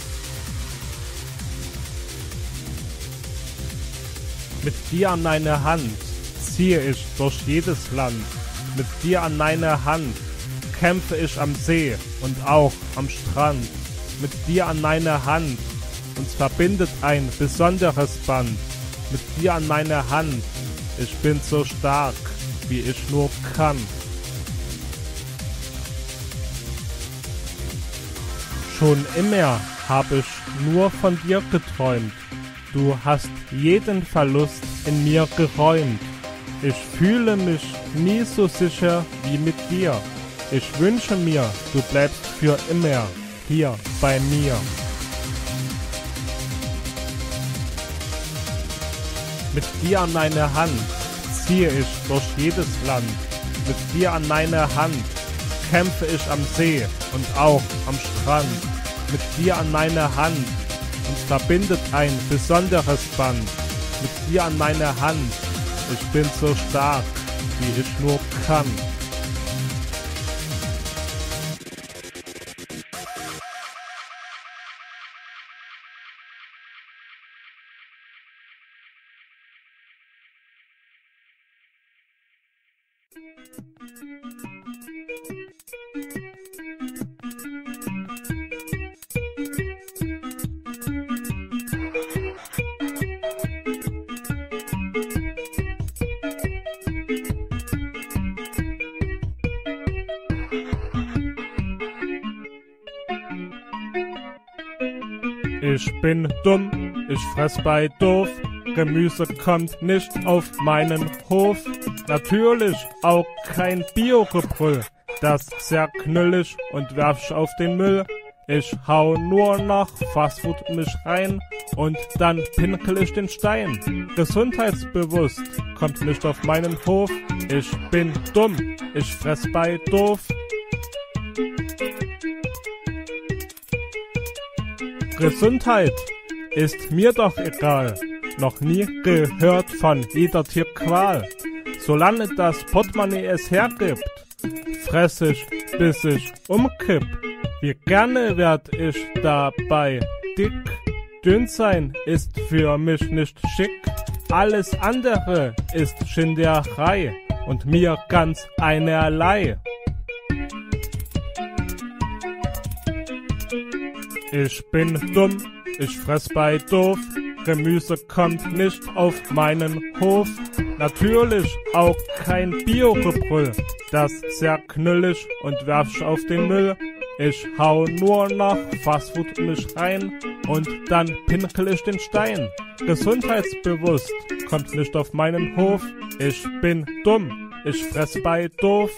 Mit dir an meiner Hand ziehe ich durch jedes Land. Mit dir an meiner Hand kämpfe ich am See und auch am Strand. Mit dir an meiner Hand, uns verbindet ein besonderes Band. Mit dir an meiner Hand, ich bin so stark, wie ich nur kann. Schon immer habe ich nur von dir geträumt. Du hast jeden Verlust in mir geräumt. Ich fühle mich nie so sicher wie mit dir. Ich wünsche mir, du bleibst für immer hier bei mir. Mit dir an meiner Hand ziehe ich durch jedes Land. Mit dir an meiner Hand kämpfe ich am See und auch am Strand. Mit dir an meiner Hand, uns verbindet ein besonderes Band. Mit dir an meiner Hand, ich bin so stark, wie ich nur kann. Ich bin dumm, ich fress bei doof, Gemüse kommt nicht auf meinen Hof. Natürlich auch kein Bio-Gebrüll, das sehr knüllig und werf ich auf den Müll. Ich hau nur noch Fastfood mich rein und dann pinkel ich den Stein. Gesundheitsbewusst kommt nicht auf meinen Hof. Ich bin dumm, ich fress bei doof. Gesundheit ist mir doch egal, noch nie gehört von jeder Tierqual. Solange das Portemonnaie es hergibt, fress ich, bis ich umkipp. Wie gerne werd ich dabei dick. Dünn sein ist für mich nicht schick. Alles andere ist Schinderei und mir ganz einerlei. Ich bin dumm, ich fress bei doof, Gemüse kommt nicht auf meinen Hof. Natürlich auch kein Bio-Gebrüll, das sehr knüllig und werf ich auf den Müll. Ich hau nur noch Fastfood mich rein und dann pinkel ich den Stein. Gesundheitsbewusst kommt nicht auf meinen Hof. Ich bin dumm, ich fress bei doof.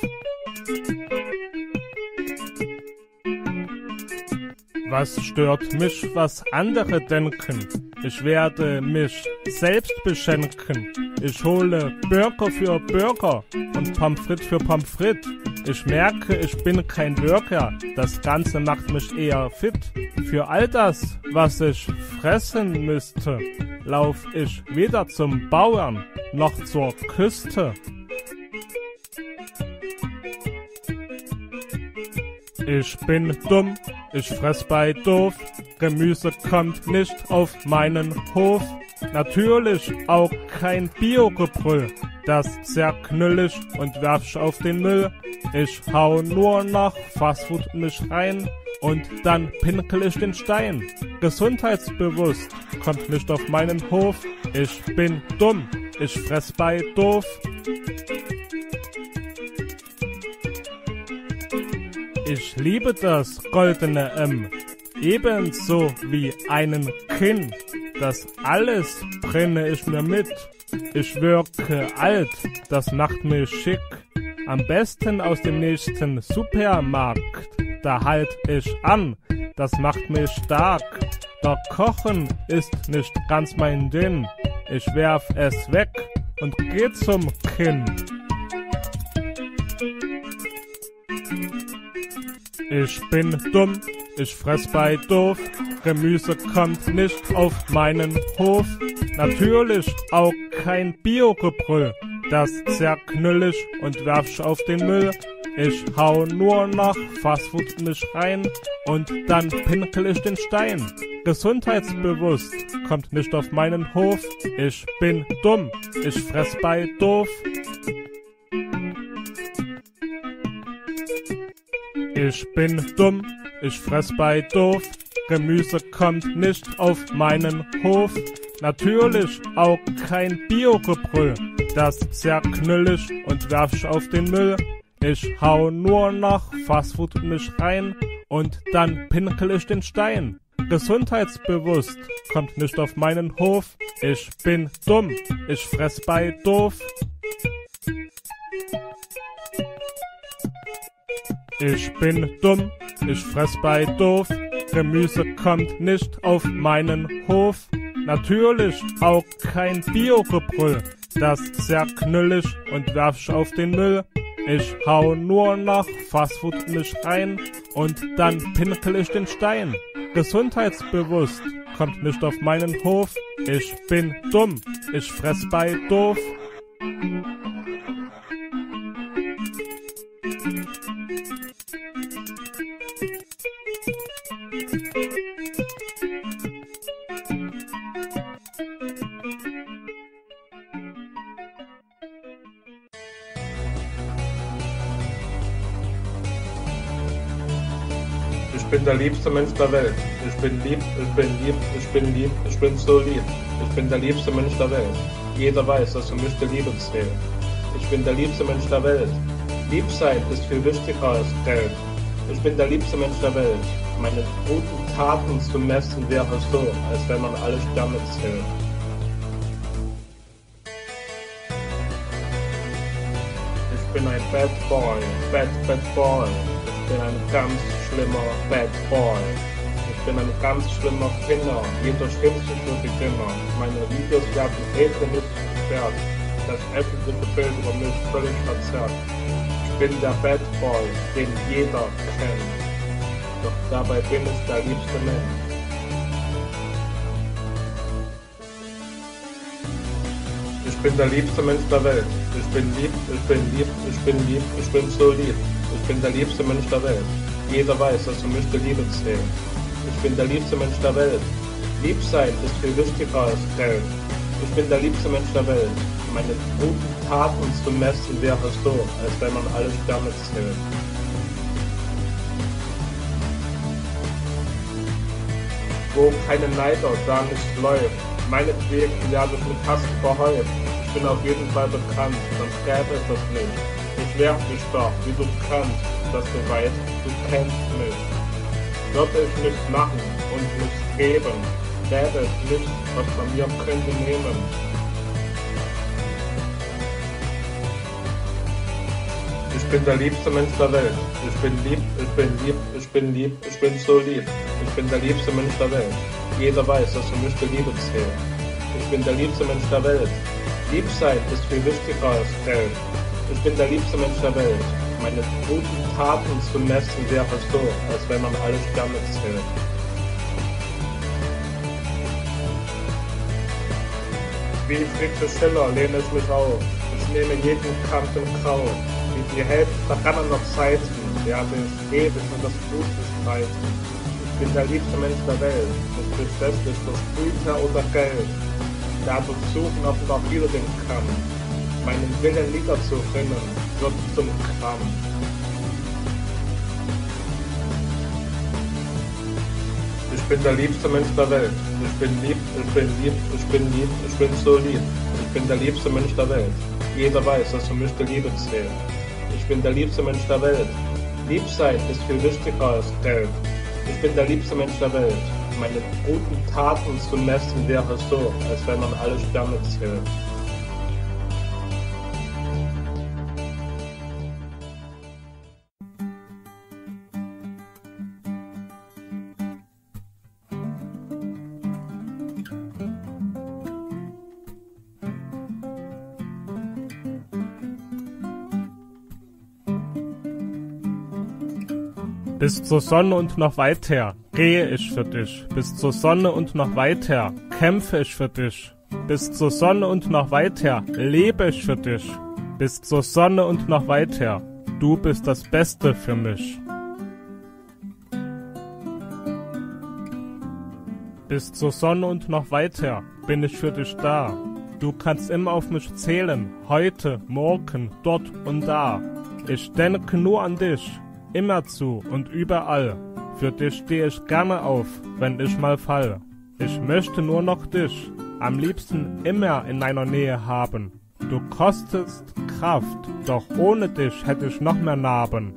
Was stört mich, was andere denken? Ich werde mich selbst beschenken. Ich hole Burger für Burger und Pommes frites für Pommes frites. Ich merke, ich bin kein Bürger. Das Ganze macht mich eher fit. Für all das, was ich fressen müsste, lauf ich weder zum Bauern noch zur Küste. Ich bin dumm, ich fress bei doof, Gemüse kommt nicht auf meinen Hof. Natürlich auch kein Bio-Gebrüll, das sehr knüllig und werf ich auf den Müll. Ich hau nur noch Fastfood mich rein und dann pinkel ich den Stein. Gesundheitsbewusst kommt nicht auf meinen Hof. Ich bin dumm, ich fress bei doof. Ich liebe das goldene M. ebenso wie einen Kind. Das alles bringe ich mir mit. Ich wirke alt, das macht mich schick. Am besten aus dem nächsten Supermarkt. Da halt ich an, das macht mich stark. Doch Kochen ist nicht ganz mein Ding. Ich werf es weg und geh zum Kind. Ich bin dumm, ich fress bei doof. Gemüse kommt nicht auf meinen Hof. Natürlich auch kein Bio-Gebrüll. Das zerknüll ich und werf's auf den Müll. Ich hau nur noch Fastfood in mich rein und dann pinkel ich den Stein. Gesundheitsbewusst kommt nicht auf meinen Hof. Ich bin dumm, ich fress bei doof. Ich bin dumm, ich fress bei doof. Gemüse kommt nicht auf meinen Hof. Natürlich auch kein Bio-Gebrüll. Das zerknüll ich und werf's auf den Müll. Ich hau nur noch Fastfood in mich rein und dann pinkel ich den Stein. Gesundheitsbewusst kommt nicht auf meinen Hof. Ich bin dumm, ich fress bei doof. Ich bin dumm, ich fress bei doof. Gemüse kommt nicht auf meinen Hof. Natürlich auch kein Bio-Gebrüll. Das zerknüll ich und werf's auf den Müll. Ich hau nur noch Fastfood in mich rein und dann pinkel ich den Stein. Gesundheitsbewusst kommt nicht auf meinen Hof. Ich bin dumm, ich fress bei doof. Ich bin der liebste Mensch der Welt. Ich bin lieb, ich bin lieb, ich bin lieb, ich bin so lieb. Ich bin der liebste Mensch der Welt. Jeder weiß, dass für mich die Liebe zählt. Ich bin der liebste Mensch der Welt. Lieb sein ist viel wichtiger als Geld. Ich bin der liebste Mensch der Welt. Meine guten Taten zu messen wäre so, als wenn man alle Sterne zählt. Ich bin ein Bad Boy, Bad, Bad Boy. Ich bin ein ganz schlimmer Bad Boy. Ich bin ein ganz schlimmer Finder. Jeder schimpft sich für die Kinder. Meine Videos werden ethnisch gesperrt. Das öffentliche Bild über mich völlig verzerrt. Ich bin der Bad Boy, den jeder kennt. Doch dabei bin ich der liebste Mensch. Ich bin der liebste Mensch der Welt. Ich bin lieb, ich bin lieb, ich bin lieb, ich bin so lieb. Ich bin der liebste Mensch der Welt. Jeder weiß, dass für mich die Liebe zählt. Ich bin der liebste Mensch der Welt. Lieb sein ist viel wichtiger als Geld. Ich bin der liebste Mensch der Welt. Meine guten Taten zu messen wäre so, als wenn man alle Sterne zählt. Wo keine Neider, da nicht läuft. Meinetwegen werde ich mit Hass verhäuft. Ich bin auf jeden Fall bekannt, sonst gäbe es das nicht. Ich werf dich doch, wie du kannst, dass du weißt, du kennst mich. Würde ich nichts machen und nichts geben, gäbe es nichts, was von mir könnte nehmen. Ich bin der liebste Mensch der Welt. Ich bin lieb, ich bin lieb, ich bin lieb, ich bin so lieb. Ich bin der liebste Mensch der Welt. Jeder weiß, dass für mich die Liebe zählt. Ich bin der liebste Mensch der Welt. Lieb sein ist viel wichtiger als Geld. Ich bin der liebste Mensch der Welt. Meine guten Taten zu messen wäre so, als wenn man alle Sterne zählt. Wie Friedrich Schiller lehne ich mich auf. Ich nehme jeden Kampf in Kauf. Wie die Hälfte vergangenen Zeiten werde ich ewig in das Blut bestreiten. Ich bin der liebste Mensch der Welt. Ich bin schließlich versprühter oder Geld. Dadurch suchen auf noch wieder den Kamm. Meinen Willen niederzurinnen wird zum Kram. Ich bin der liebste Mensch der Welt. Ich bin lieb, ich bin lieb, ich bin lieb, ich bin so lieb. Ich bin der liebste Mensch der Welt. Jeder weiß, dass für mich die Liebe zählt. Ich bin der liebste Mensch der Welt. Lieb sein ist viel wichtiger als Geld. Ich bin der liebste Mensch der Welt. Meine guten Taten zu messen wäre so, als wenn man alle Sterne zählt. Bis zur Sonne und noch weiter gehe ich für dich. Bis zur Sonne und noch weiter kämpfe ich für dich. Bis zur Sonne und noch weiter lebe ich für dich. Bis zur Sonne und noch weiter. Du bist das Beste für mich. Bis zur Sonne und noch weiter bin ich für dich da. Du kannst immer auf mich zählen. Heute, morgen, dort und da. Ich denke nur an dich. Immerzu und überall. Für dich stehe ich gerne auf, wenn ich mal fall. Ich möchte nur noch dich, am liebsten immer in meiner Nähe haben. Du kostest Kraft, doch ohne dich hätte ich noch mehr Narben.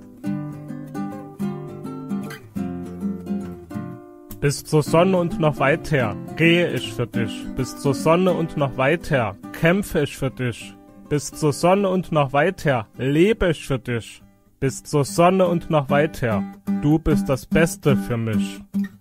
Bis zur Sonne und noch weiter gehe ich für dich. Bis zur Sonne und noch weiter kämpfe ich für dich. Bis zur Sonne und noch weiter lebe ich für dich. Bis zur Sonne und noch weiter. Du bist das Beste für mich.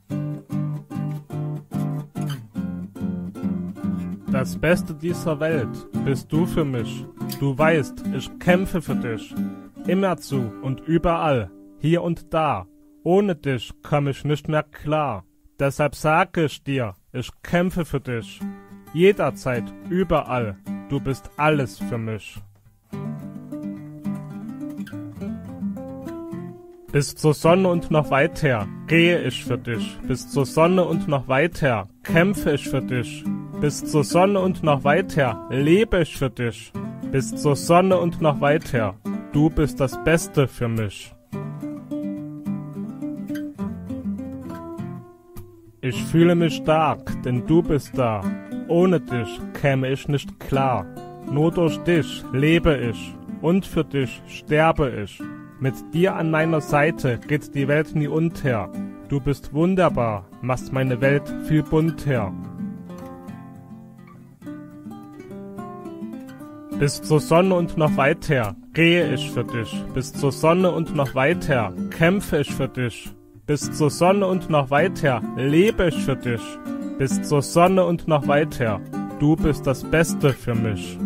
Das Beste dieser Welt bist du für mich. Du weißt, ich kämpfe für dich. Immerzu und überall, hier und da. Ohne dich komme ich nicht mehr klar. Deshalb sage ich dir, ich kämpfe für dich. Jederzeit, überall. Du bist alles für mich. Bis zur Sonne und noch weiter gehe ich für dich. Bis zur Sonne und noch weiter kämpfe ich für dich. Bis zur Sonne und noch weiter lebe ich für dich. Bis zur Sonne und noch weiter. Du bist das Beste für mich. Ich fühle mich stark, denn du bist da. Ohne dich käme ich nicht klar. Nur durch dich lebe ich und für dich sterbe ich. Mit dir an meiner Seite geht die Welt nie unter. Du bist wunderbar, machst meine Welt viel bunter. Bis zur Sonne und noch weiter gehe ich für dich. Bis zur Sonne und noch weiter kämpfe ich für dich. Bis zur Sonne und noch weiter lebe ich für dich. Bis zur Sonne und noch weiter. Du bist das Beste für mich.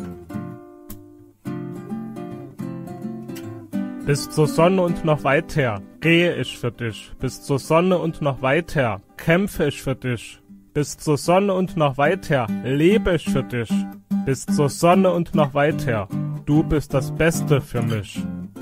Bis zur Sonne und noch weiter gehe ich für dich. Bis zur Sonne und noch weiter kämpfe ich für dich. Bis zur Sonne und noch weiter lebe ich für dich. Bis zur Sonne und noch weiter. Du bist das Beste für mich.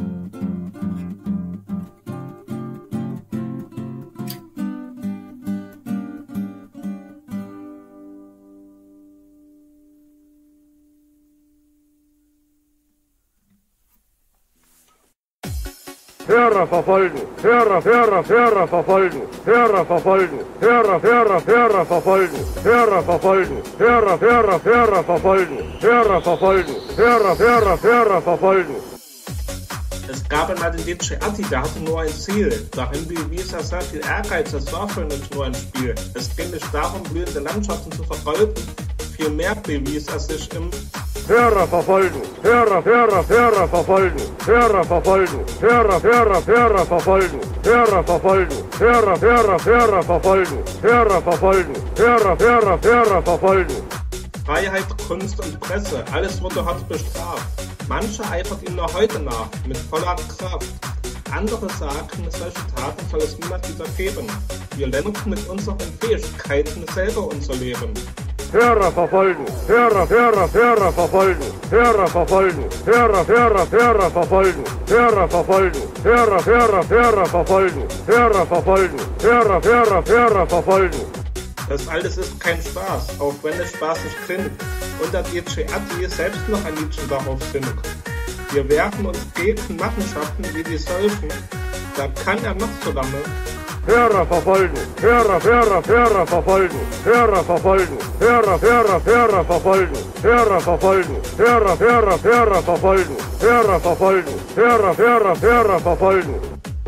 Hörer verfolgen, Hörer, Hörer, Hörer verfolgen, Hörer verfolgen, Hörer, Hörer, Hörer verfolgen, Hörer verfolgen, Hörer, Hörer, Hörer verfolgen, Hörer verfolgen, Hörer, Hörer, Hörer verfolgen. Es gab einmal den D J Atti, der hatte nur ein Ziel. Darin bewies er sehr viel Ehrgeiz, es war für nicht nur ein Spiel. Es ging nicht darum, blühende Landschaften zu verfolgen, vielmehr bewies er sich im Hörer verfolgen, Hörer, Hörer, Hörer verfolgen, Hörer verfolgen, Hörer, Hörer, Hörer verfolgen, Hörer verfolgen, Hörer, Hörer, Hörer verfolgen, Hörer verfolgen, Hörer, Hörer, Hörer verfolgen. Freiheit, Kunst und Presse, alles wurde hart bestraft. Manche eifert ihm noch heute nach, mit voller Kraft. Andere sagten, solche Taten soll es niemand wieder geben. Wir lenken mit unseren Fähigkeiten selber unser Leben. Hörer verfolgen, Hörer, Hörer, Hörer verfolgen, Hörer verfolgen, Hörer, Hörer, Hörer verfolgen, Hörer verfolgen, Hörer, Hörer, Hörer verfolgen, Hörer verfolgen, Hörer, Hörer, Hörer verfolgen. Das alles ist kein Spaß, auch wenn es spaßig klingt. Und der D J Atti selbst noch ein Liedchen darauf singt. Wir werfen uns gegen Machenschaften wie die solchen, da kann er noch so lange Hörer verfolgen, Hörer, Hörer, Hörer verfolgen, Hörer verfolgen, Hörer, Hörer, Hörer verfolgen, Hörer verfolgen, Hörer, Hörer, Hörer verfolgen, Hörer verfolgen, Hörer, Hörer, Hörer verfolgen.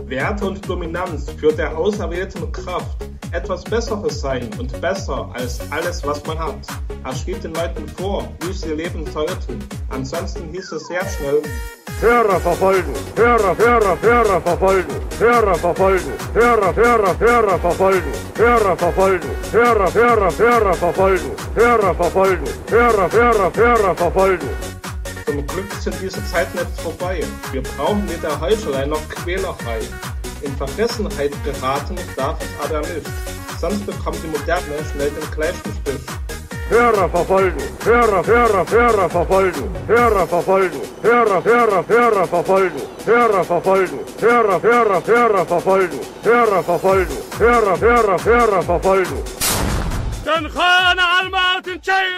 Werte und Dominanz führt der auserwählten Kraft. Etwas Besseres sein und besser als alles, was man hat. Er schrieb den Leuten vor, wie sie leben sollten. Ansonsten hieß es sehr schnell: Hörer verfolgen, Hörer, Hörer, Hörer verfolgen, Hörer verfolgen, Hörer, Hörer, Hörer verfolgen, Hörer verfolgen, Hörer, Hörer, Hörer verfolgen, Hörer verfolgen, Hörer, Hörer, Hörer verfolgen. Zum Glück sind diese Zeiten jetzt vorbei. Wir brauchen weder Heuchelei noch Quälerei. In Vergessenheit geraten darf es aber nicht. Sonst bekommt die Moderne schnell den gleichen Stich. Hörer verfolgen, Hörer, Hörer, Hörer verfolgen, Hörer verfolgen, Hörer, Hörer, Hörer verfolgen, Hörer verfolgen, Hörer, Hörer, Hörer verfolgen, Hörer verfolgen, Hörer, Hörer, Hörer verfolgen. Den Khana al-Mautin Chayr!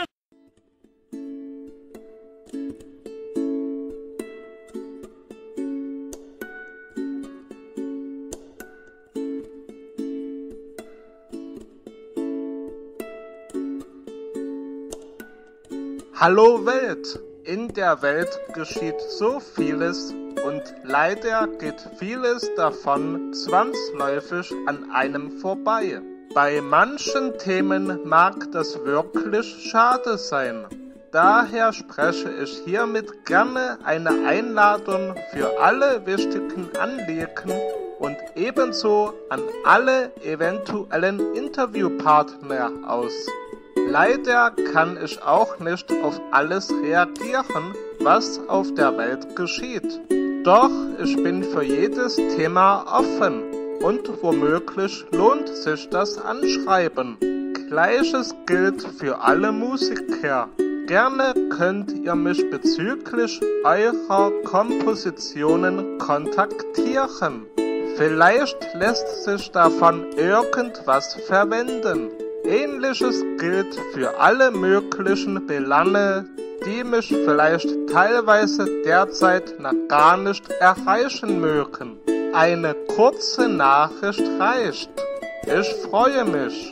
Hallo Welt! In der Welt geschieht so vieles und leider geht vieles davon zwangsläufig an einem vorbei. Bei manchen Themen mag das wirklich schade sein. Daher spreche ich hiermit gerne eine Einladung für alle wichtigen Anliegen und ebenso an alle eventuellen Interviewpartner aus. Leider kann ich auch nicht auf alles reagieren, was auf der Welt geschieht. Doch ich bin für jedes Thema offen und womöglich lohnt sich das Anschreiben. Gleiches gilt für alle Musiker. Gerne könnt ihr mich bezüglich eurer Kompositionen kontaktieren. Vielleicht lässt sich davon irgendwas verwenden. Ähnliches gilt für alle möglichen Belange, die mich vielleicht teilweise derzeit noch gar nicht erreichen mögen. Eine kurze Nachricht reicht. Ich freue mich.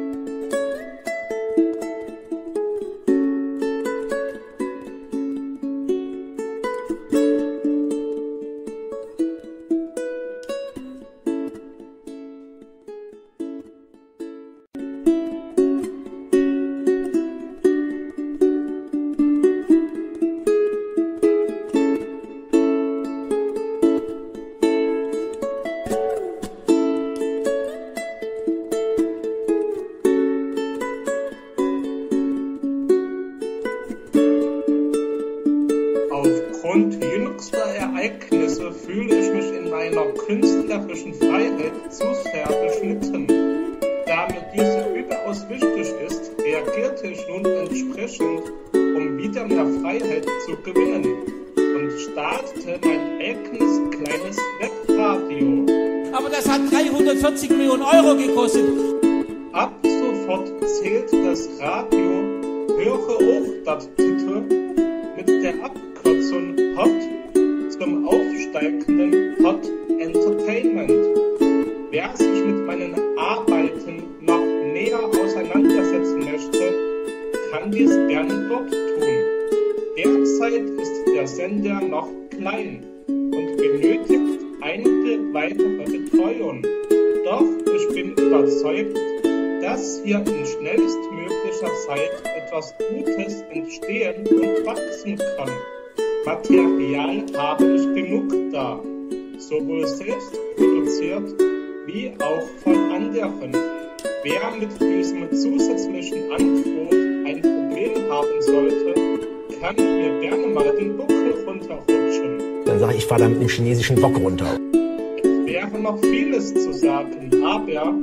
Aufgrund jüngster Ereignisse fühle ich mich in meiner künstlerischen Freiheit zu sehr beschnitten. Da mir diese überaus wichtig ist, reagierte ich nun entsprechend, um wieder mehr Freiheit zu gewinnen und startete mein eigenes kleines Webradio. Aber das hat dreihundertvierzig Millionen Euro gekostet. Ab sofort zählt das Radio Höre Hochdat-Titel mit der Abkürzung HOT zum aufsteigenden Hot Entertainment. Wer sich mit meinen Arbeiten noch näher auseinandersetzen möchte, kann dies gerne dort tun. Derzeit ist der Sender noch klein und benötigt einige weitere Betreuung. Doch ich bin überzeugt, dass hier in schnellstmöglicher Zeit etwas Gutes entstehen und wachsen kann. Material habe ich genug da, sowohl selbst produziert wie auch von anderen. Wer mit diesem zusätzlichen Angebot ein Problem haben sollte, kann mir gerne mal den Buckel runterrutschen. Dann sage ich, ich fahre da mit dem chinesischen Bock runter. Es wäre noch vieles zu sagen, aber...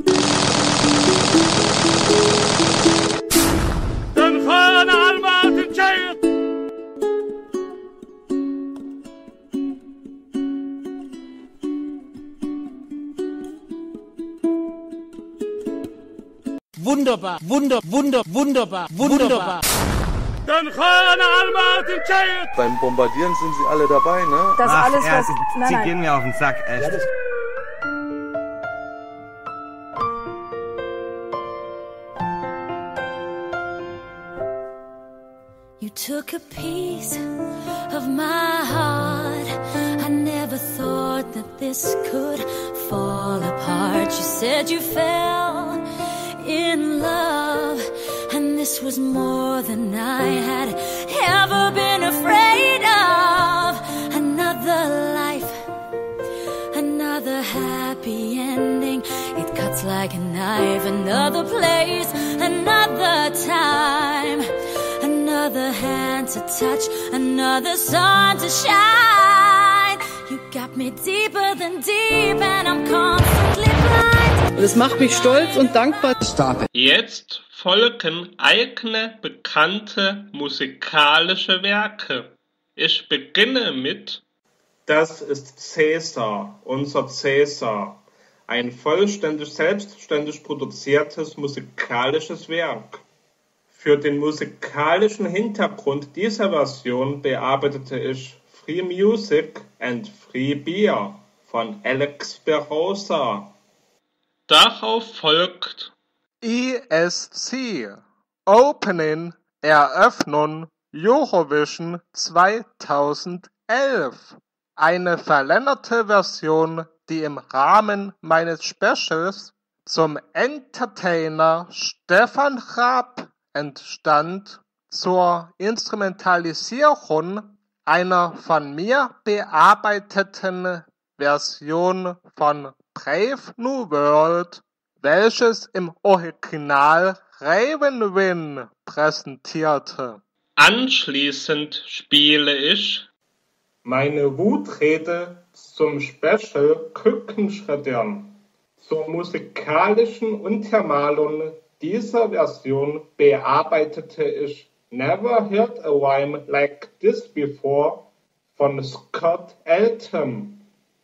Den Khana al-Mautin Chayr! Wunderbar, wunder, wunder, wunderbar, wunderbar. Den Khana al-Mautin Chayr! Beim Bombardieren sind sie alle dabei, ne? Das Ach, alles, ja, was... sie, nein, sie nein. gehen mir auf den Sack, echt. Ja, das You took a piece of my heart. I never thought that this could fall apart. You said you fell in love, and this was more than I had ever been afraid of. Another life, another happy ending. It cuts like a knife. Another place, another time, another hand to touch, another sun to shine. You got me deeper than deep, and I'm constantly blind. Das macht mich stolz und dankbar. Jetzt folgen eigene bekannte musikalische Werke. Ich beginne mit Das ist Cäsar, unser Cäsar. Ein vollständig selbstständig produziertes musikalisches Werk. Für den musikalischen Hintergrund dieser Version bearbeitete ich Free Music and Free Beer von Alex Berosa. Darauf folgt E S C Opening Eröffnung Eurovision zweitausendelf. Eine verlängerte Version, die im Rahmen meines Specials zum Entertainer Stefan Raab entstand, zur Instrumentalisierung einer von mir bearbeiteten Version von Brave New World, welches im Original Ravenwin präsentierte. Anschließend spiele ich meine Wutrede zum Special Krückenschreddern. Zur musikalischen Untermalung dieser Version bearbeitete ich Never Heard a Rhyme Like This Before von Scott Elton.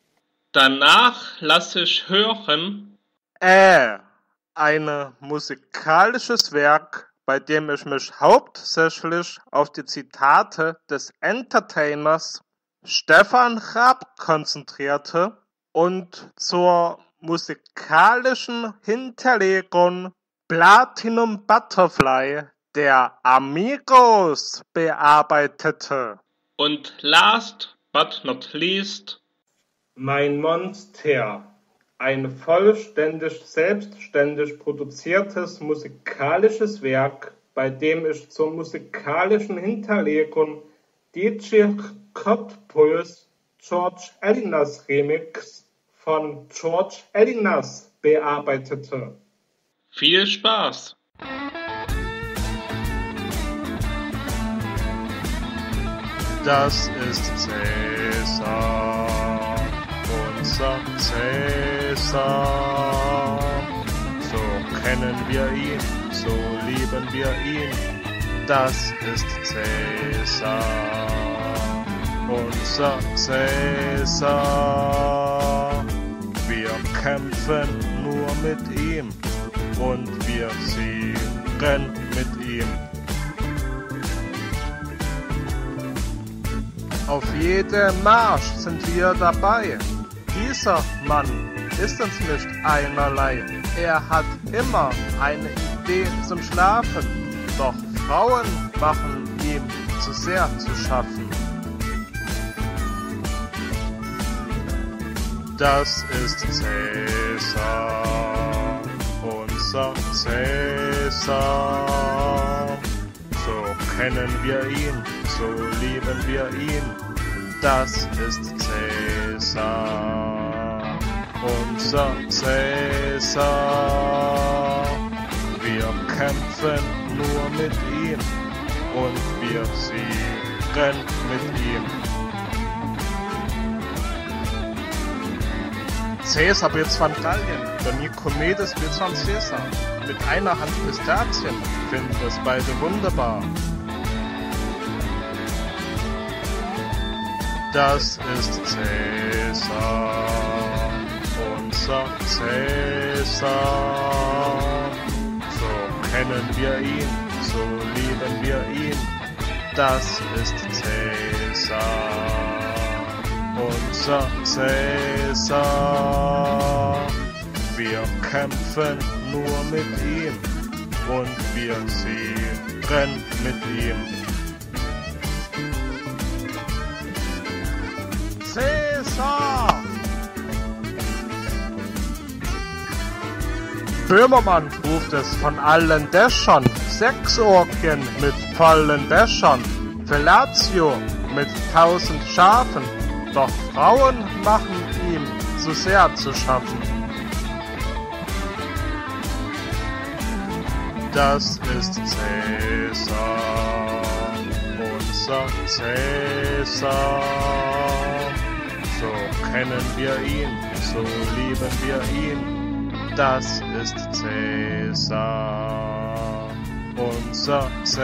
Danach lasse ich hören Äh, ein musikalisches Werk, bei dem ich mich hauptsächlich auf die Zitate des Entertainers Stefan Raab konzentrierte und zur musikalischen Hinterlegung Platinum Butterfly der Amigos bearbeitete. Und last but not least Mein Monster. Ein vollständig selbstständig produziertes musikalisches Werk, bei dem ich zur musikalischen Hinterlegung D J Cottbulls George Elinas Remix von George Elinas bearbeitete. Viel Spaß! Das ist Cäsar, unser Cäsar. So kennen wir ihn, so lieben wir ihn. Das ist Cäsar, unser Cäsar. Wir kämpfen nur mit ihm und wir siegen mit ihm. Auf jedem Marsch sind wir dabei. Dieser Mann ist uns nicht einerlei. Er hat immer eine Idee zum Schlafen. Doch Frauen machen ihm zu sehr zu schaffen. Das ist Cäsar, unser Cäsar. So kennen wir ihn, so lieben wir ihn. Das ist Cäsar, unser Cäsar. Wir kämpfen nur mit ihm und wir siegen mit ihm. Cäsar Blitz von Gallien, der Nikomedes Blitz von Cäsar. Mit einer Hand Pistazien finden das beide wunderbar. Das ist Cäsar, unser Cäsar. So kennen wir ihn, so lieben wir ihn. Das ist Cäsar, unser Cäsar. Wir kämpfen nur mit ihm und wir siegen mit ihm. Cäsar! Cäsar! Böhmermann ruft es von allen Dächern, Sechsorgien mit vollen Dächern, Fellatio mit tausend Schafen, doch Frauen machen ihm zu sehr zu schaffen. Das ist Cäsar, unser Cäsar. So kennen wir ihn, so lieben wir ihn. Das ist Cäsar, unser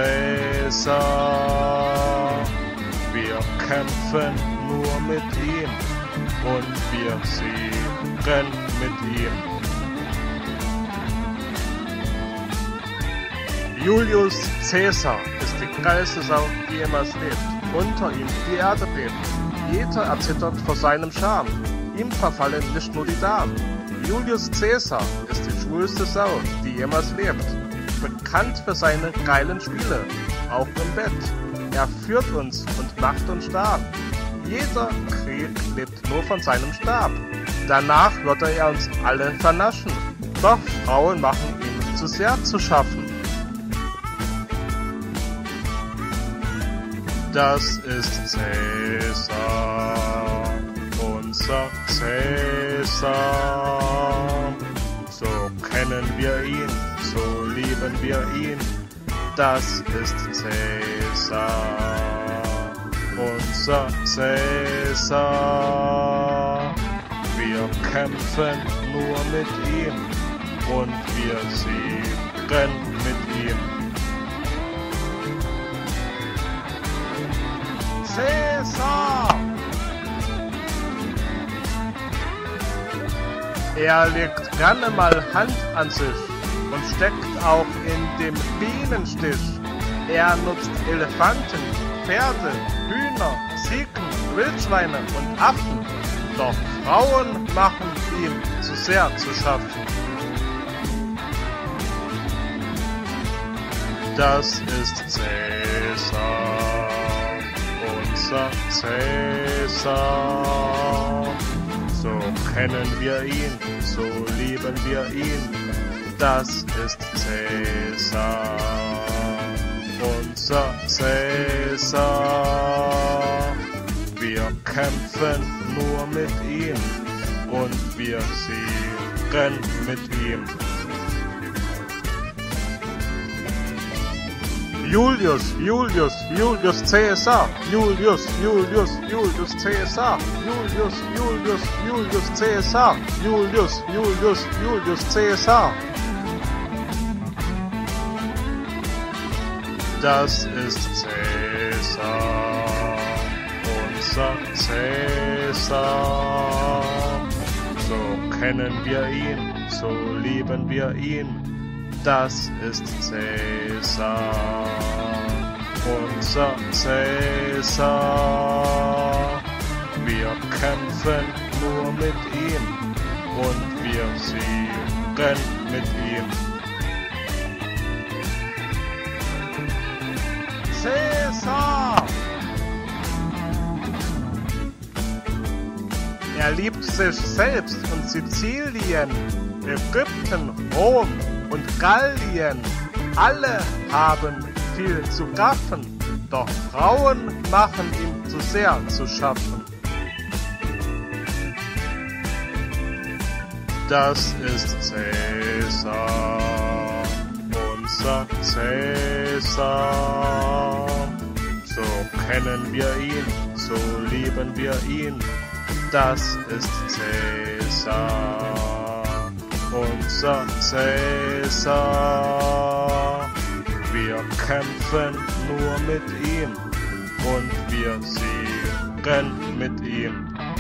Cäsar. Wir kämpfen nur mit ihm und wir siegen mit ihm. Julius Cäsar ist die geilste Sau, die jemals lebt. Unter ihm die Erde bebt. Jeder erzittert vor seinem Charme. Ihm verfallen nicht nur die Damen. Julius Cäsar ist die schwulste Sau, die jemals lebt. Bekannt für seine geilen Spiele, auch im Bett. Er führt uns und macht uns stark. Jeder Krieg lebt nur von seinem Stab. Danach würde er uns alle vernaschen. Doch Frauen machen ihm zu sehr zu schaffen. Das ist Cäsar, unser Cäsar. So kennen wir ihn, so lieben wir ihn. Das ist Cäsar, unser Cäsar. Wir kämpfen nur mit ihm und wir siegen mit ihm. Cäsar! Er legt gerne mal Hand an sich und steckt auch in dem Bienenstich. Er nutzt Elefanten, Pferde, Hühner, Ziegen, Wildschweine und Affen. Doch Frauen machen ihm zu sehr zu schaffen. Das ist Cäsar, unser Cäsar. So kennen wir ihn, so lieben wir ihn. Das ist Cäsar, unser Cäsar. Wir kämpfen nur mit ihm und wir siegen mit ihm. Julius, Julius, Julius Cäsar, Julius, Julius, Julius Cäsar, Julius, Julius, Julius Cäsar, Julius, Julius, Julius Cäsar. Das ist Cäsar, unser Cäsar. So kennen wir ihn, so lieben wir ihn. Das ist Cäsar, unser Cäsar. Wir kämpfen nur mit ihm und wir siegen mit ihm. Cäsar! Er liebt sich selbst und Sizilien, Ägypten, Rom und Gallien. Alle haben viel zu gaffen, doch Frauen machen ihm zu sehr zu schaffen. Das ist Cäsar, unser Cäsar. So kennen wir ihn, so lieben wir ihn. Das ist Cäsar, unser Cäsar. Wir kämpfen nur mit ihm und wir siegen mit ihm.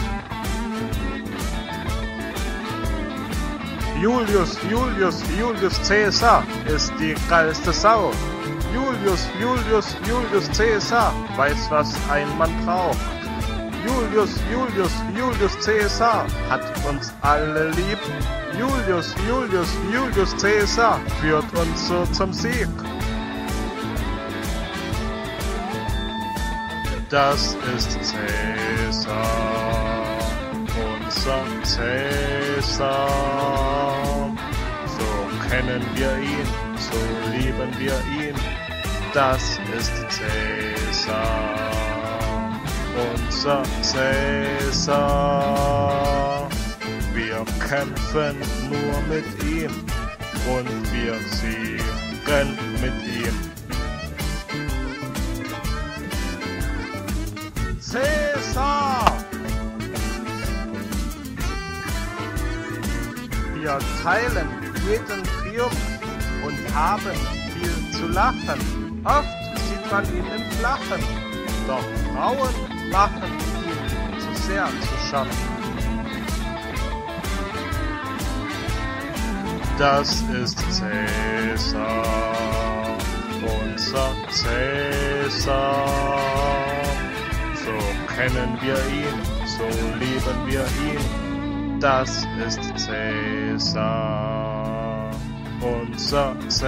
Julius, Julius, Julius Cäsar ist die geilste Sau. Julius, Julius, Julius Cäsar weiß, was ein Mann braucht. Julius, Julius, Julius Cäsar hat uns alle lieb. Julius, Julius, Julius Cäsar führt uns so zum Sieg. Das ist Cäsar, unser Cäsar. So kennen wir ihn, so lieben wir ihn, das ist Cäsar. Unser Cäsar. Wir kämpfen nur mit ihm und wir siegen mit ihm. Cäsar! Wir teilen jeden Triumph und haben viel zu lachen. Oft sieht man ihn im Flachen, doch Frauen machen ihm zu sehr zu schaffen. Das ist Cäsar, unser Cäsar. So kennen wir ihn, so lieben wir ihn, das ist Cäsar, unser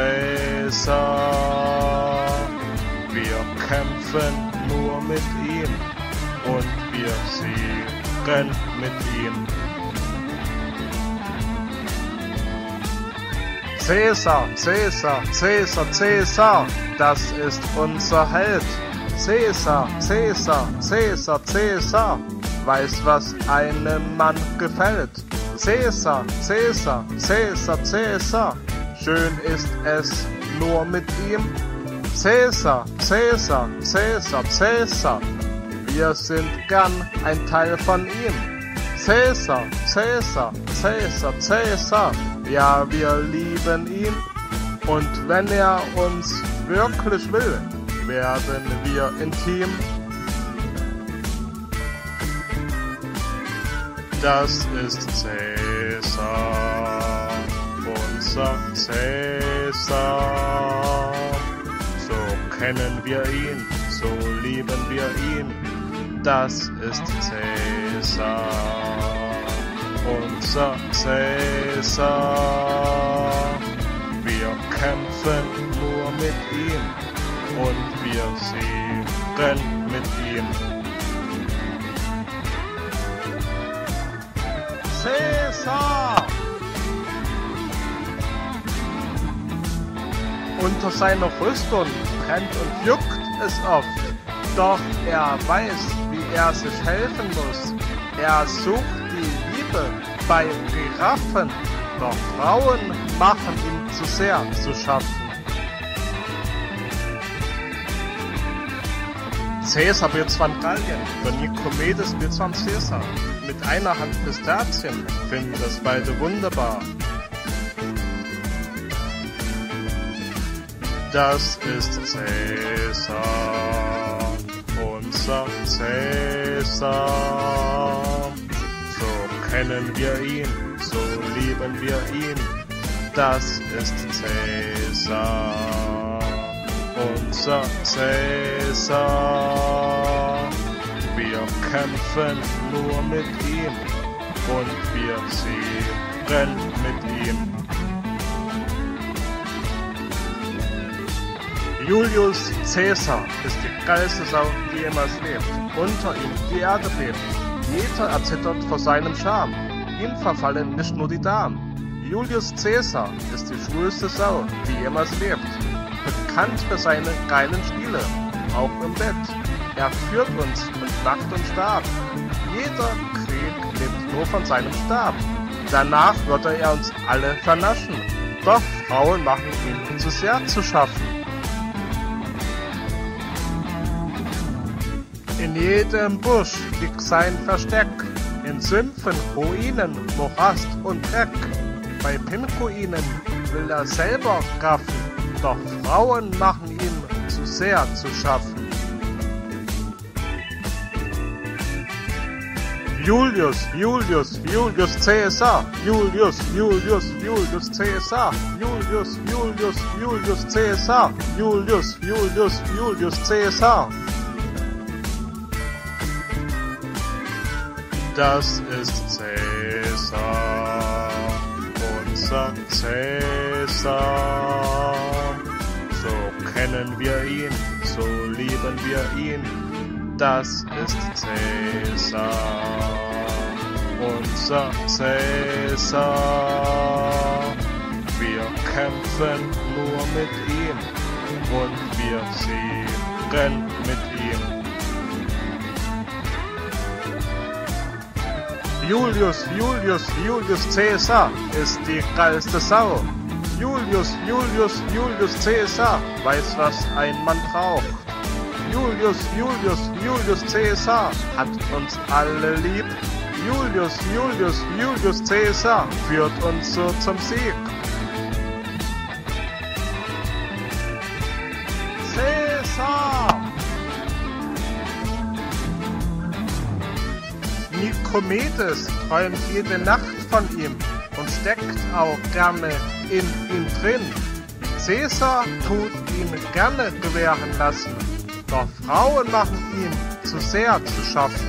Cäsar. Wir kämpfen nur mit ihm und wir siegen mit ihm. Cäsar, Cäsar, Cäsar, Cäsar, das ist unser Held. Cäsar, Cäsar, Cäsar, Cäsar, weiß, was einem Mann gefällt. Cäsar, Cäsar, Cäsar, Cäsar, schön ist es nur mit ihm. Cäsar, Cäsar, Cäsar, Cäsar, wir sind gern ein Teil von ihm. Cäsar, Cäsar, Cäsar, Cäsar, ja, wir lieben ihn. Und wenn er uns wirklich will, werden wir intim. Das ist Cäsar, unser Cäsar. So kennen wir ihn, so lieben wir ihn. Das ist Cäsar, unser Cäsar. Wir kämpfen nur mit ihm und wir siegen mit ihm. Cäsar! Unter seiner Rüstung brennt und juckt es oft, doch er weiß, wie er sich helfen muss. Er sucht die Liebe bei Giraffen, doch Frauen machen ihm zu sehr zu schaffen. Cäsar wird von Gallien, von Nikomedes wird von Cäsar. Mit einer Hand Pistazien finden das beide wunderbar. Das ist Cäsar, unser Cäsar. So kennen wir ihn, so lieben wir ihn. Das ist Cäsar, unser Cäsar. Wir kämpfen nur mit ihm und wir siegen mit ihm. Julius Cäsar ist die geilste Sau, die jemals lebt. Unter ihm die Erde bebt. Jeder erzittert vor seinem Charme. Ihm verfallen nicht nur die Damen. Julius Cäsar ist die schwulste Sau, die jemals lebt. Bekannt für seine geilen Spiele, auch im Bett. Er führt uns mit Nacht und Stab. Jeder Krieg lebt nur von seinem Stab. Danach würde er uns alle vernaschen. Doch Frauen machen ihm zu sehr zu schaffen. In jedem Busch liegt sein Versteck, in Sümpfen, Ruinen, Morast und Dreck. Bei Pinguinen will er selber gaffen, doch Frauen machen ihm zu sehr zu schaffen. Julius, Julius, Julius Cäsar, Julius, Julius, Julius Cäsar, Julius, Julius, Julius Cäsar, Julius, Julius, Julius Cäsar. Das ist Cäsar, unser Cäsar. So kennen wir ihn, so lieben wir ihn. Das ist Cäsar, unser Cäsar. Wir kämpfen nur mit ihm und wir siegen mit ihm. Julius, Julius, Julius Cäsar ist die geilste Sau. Julius, Julius, Julius Cäsar weiß, was ein Mann braucht. Julius, Julius, Julius Cäsar hat uns alle lieb. Julius, Julius, Julius Cäsar führt uns so zum Sieg. Cäsar! Nikomedes träumt jede Nacht von ihm und steckt auch gerne in ihm drin. Cäsar tut ihn gerne gewähren lassen, doch Frauen machen ihm zu sehr zu schaffen.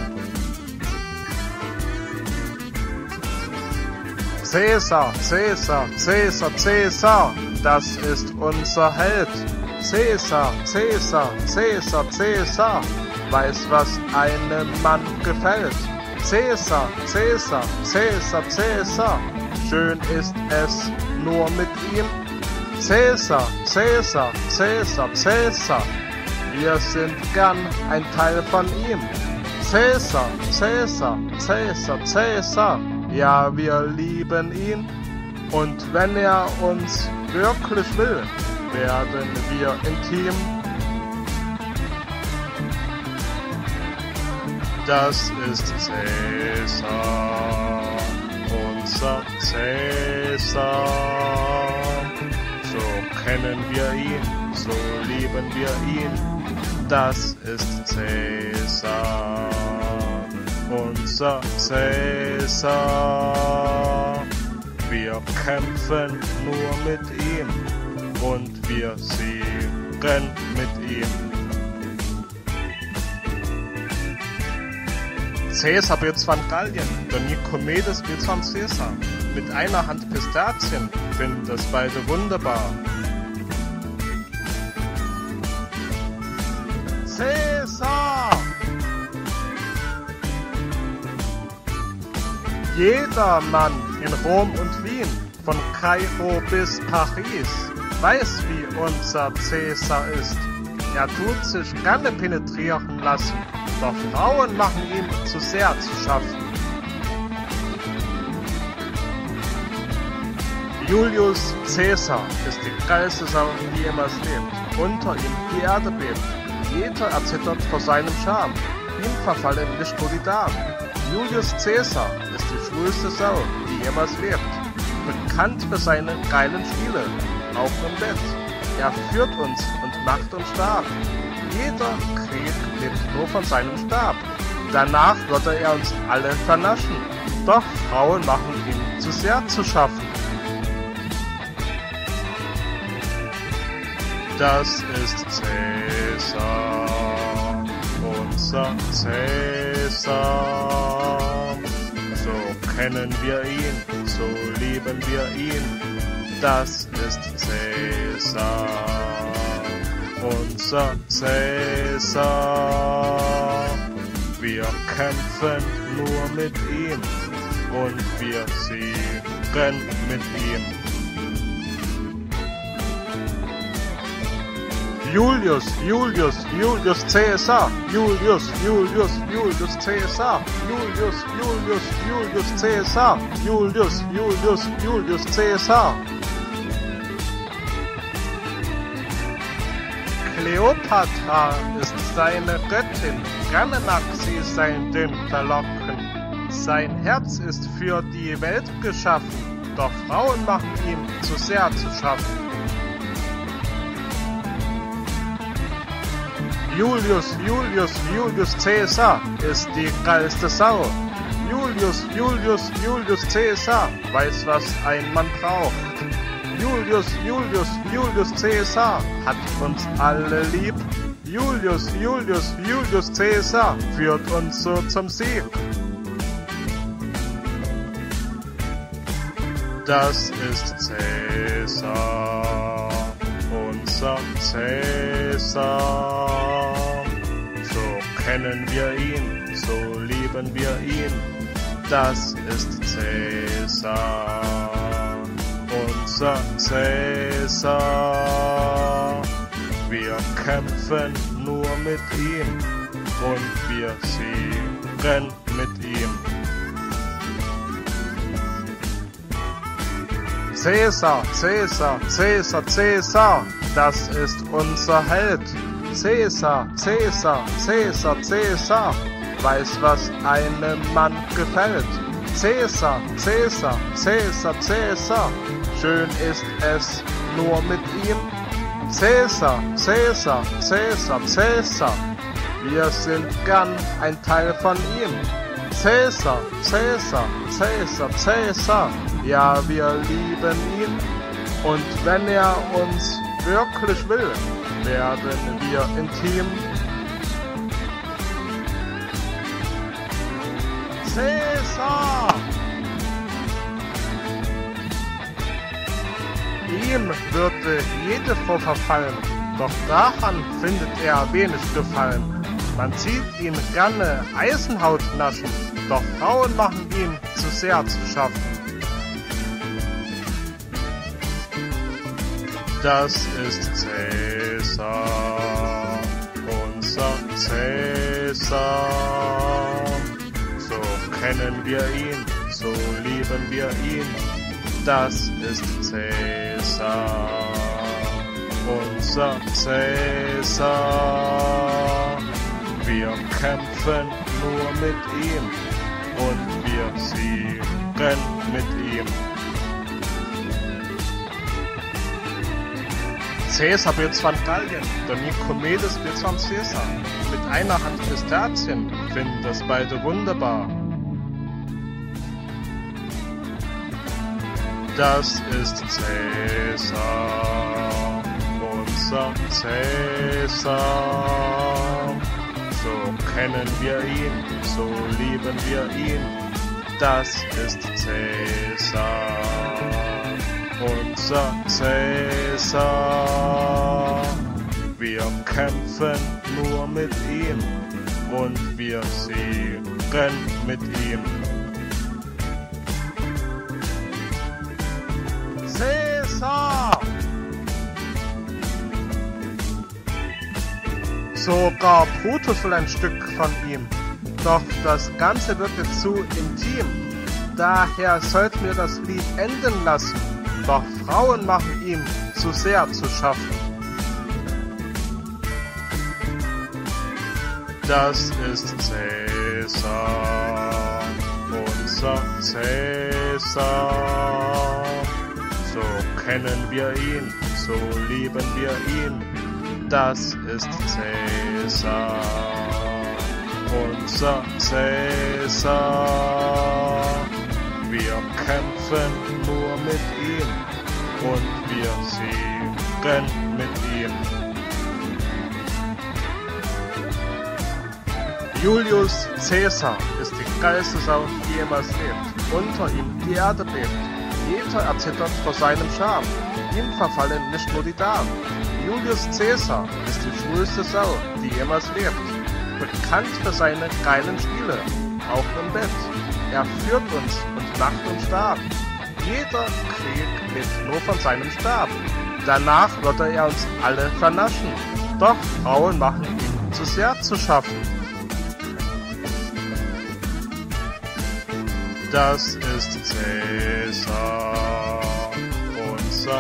Cäsar, Cäsar, Cäsar, Cäsar, das ist unser Held. Cäsar, Cäsar, Cäsar, Cäsar, weiß, was einem Mann gefällt. Cäsar, Cäsar, Cäsar, Cäsar, schön ist es nur mit ihm. Cäsar, Cäsar, Cäsar, Cäsar, wir sind gern ein Teil von ihm. Cäsar, Cäsar, Cäsar, Cäsar, ja, wir lieben ihn. Und wenn er uns wirklich will, werden wir intim. Das ist Cäsar, unser Cäsar. So kennen wir ihn, so lieben wir ihn. Das ist Cäsar, unser Cäsar. Wir kämpfen nur mit ihm und wir siegen mit ihm. Cäsar beht's von Gallien, der Nikomedes beht's von Cäsar. Mit einer Hand Pistazien finden das beide wunderbar. Cäsar! Jeder Mann in Rom und Wien, von Kairo bis Paris, weiß, wie unser Cäsar ist. Er tut sich gerne penetrieren lassen, doch Frauen machen ihm zu sehr zu schaffen. Julius Cäsar ist die geilste Sau, die jemals lebt. Unter ihm die Erde bebt. Jeder erzittert vor seinem Charme. Ihm verfallen nicht nur die Damen. Julius Cäsar ist die schwulste Sau, die jemals lebt. Bekannt für seine geilen Spiele, auch im Bett. Er führt uns und macht uns stark. Jeder Krieg lebt nur von seinem Stab. Danach würde er uns alle vernaschen. Doch Frauen machen ihm zu sehr zu schaffen. Das ist Cäsar, unser Cäsar. So kennen wir ihn, so lieben wir ihn. Das ist Cäsar, unser Cäsar. Wir kämpfen nur mit ihm und wir siegen mit ihm. Julius, Julius, Julius Cäsar, Julius, Julius, Julius Cäsar, Julius, Julius, Julius Cäsar, Julius, Julius, Julius Cäsar. Kleopatra ist seine Göttin, gerne mag sie sein Ding verlocken. Sein Herz ist für die Welt geschaffen, doch Frauen machen ihm zu sehr zu schaffen. Julius, Julius, Julius Cäsar ist die geilste Sau. Julius, Julius, Julius Cäsar weiß, was ein Mann braucht. Julius, Julius, Julius Cäsar hat uns alle lieb. Julius, Julius, Julius Cäsar führt uns so zum Sieg. Das ist Cäsar, unser Cäsar. So kennen wir ihn, so lieben wir ihn. Das ist Cäsar, unser Cäsar. Wir kämpfen nur mit ihm und wir siegen mit ihm. Cäsar, Cäsar, Cäsar, Cäsar, das ist unser Held. Cäsar, Cäsar, Cäsar, Cäsar, weiß, was einem Mann gefällt. Cäsar, Cäsar, Cäsar, Cäsar, schön ist es nur mit ihm. Cäsar, Cäsar, Cäsar, Cäsar, wir sind gern ein Teil von ihm. Cäsar, Cäsar, Cäsar, Cäsar, ja, wir lieben ihn. Und wenn er uns wirklich will, werden wir intim. Cäsar! Ihm würde jede Frau verfallen, doch daran findet er wenig Gefallen. Man sieht ihn gerne Eisenhaut naschen, doch Frauen machen ihm zu sehr zu schaffen. Das ist Cäsar, unser Cäsar. So kennen wir ihn, so lieben wir ihn. Das ist Cäsar, unser Cäsar. Wir kämpfen nur mit ihm und wir siegen mit ihm. Cäsar wird zwar Gallien, der Nikomedes wird zwar Cäsar. Mit einer Hand Pistazien finden das beide wunderbar. Das ist Cäsar, unser Cäsar. So kennen wir ihn, so lieben wir ihn. Das ist Cäsar, unser Cäsar. Wir kämpfen nur mit ihm und wir siegen mit ihm. Cäsar! Sogar Brutus will ein Stück von ihm, doch das Ganze wird jetzt zu intim. Daher sollten wir das Lied enden lassen, doch Frauen machen ihm zu sehr zu schaffen. Das ist Cäsar, unser Cäsar. So kennen wir ihn, so lieben wir ihn. Das ist Cäsar, unser Cäsar. Wir kämpfen nur mit ihm und wir siegen mit ihm. Julius Cäsar ist die geilste Sau, die jemals lebt. Unter ihm die Erde bebt. Jeder erzittert vor seinem Charme. Ihm verfallen nicht nur die Damen. Julius Cäsar ist die schwulste Sau, die jemals lebt. Bekannt für seine geilen Spiele, auch im Bett. Er führt uns und lacht und starb. Jeder Krieg lebt nur von seinem Stab. Danach würde er uns alle vernaschen. Doch Frauen machen ihm zu sehr zu schaffen. Das ist Cäsar, unser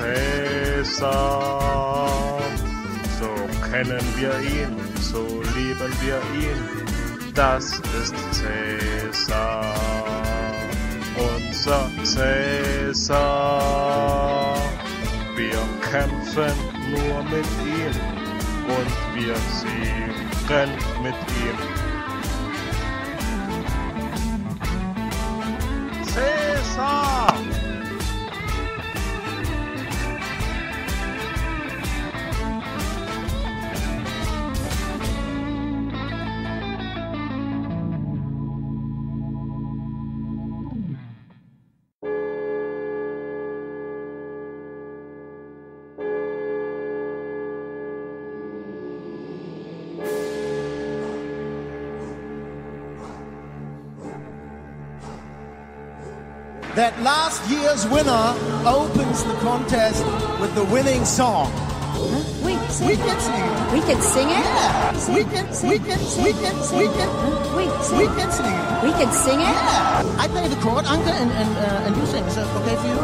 Cäsar. So kennen wir ihn, so lieben wir ihn. Das ist Cäsar, unser Cäsar. Wir kämpfen nur mit ihm und wir siegen mit ihm. Cäsar! That last year's winner opens the contest with the winning song. Huh? We, sing. We can sing it. We can sing it? Yeah. We can, we can, we can, we can, huh? we, sing. we can sing it. We can sing it? Yeah. I play the chord, Anke, and, and, uh, and you sing. Is that okay for you?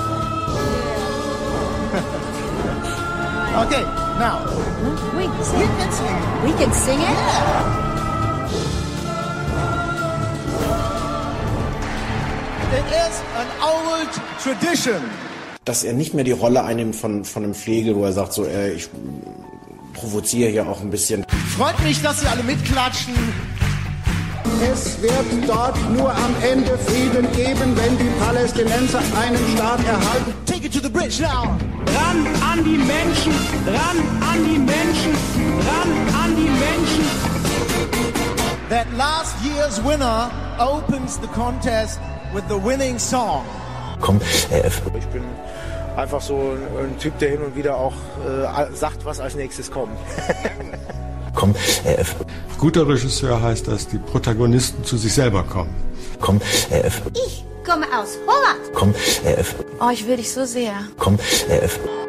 Okay, now. Huh? We, sing. We can sing it. We can sing it? Yeah. It is an old tradition. Dass er nicht mehr die Rolle einnimmt von, von einem Flegel, wo er sagt, so, äh, ich provoziere hier auch ein bisschen. Freut mich, dass Sie alle mitklatschen. Es wird dort nur am Ende Frieden geben, wenn die Palästinenser einen Staat erhalten. Take it to the bridge now. Ran an die Menschen, ran an die Menschen, ran an die Menschen. That last year's winner opens the contest with the winning song. Komm, äh, ich bin einfach so ein, ein Typ, der hin und wieder auch äh, sagt, was als nächstes kommt. Komm, äh, Guter Regisseur heißt, dass die Protagonisten zu sich selber kommen. Komm, äh, Ich komme aus Holland. Komm, äh, Oh, ich will dich so sehr. Komm, äh,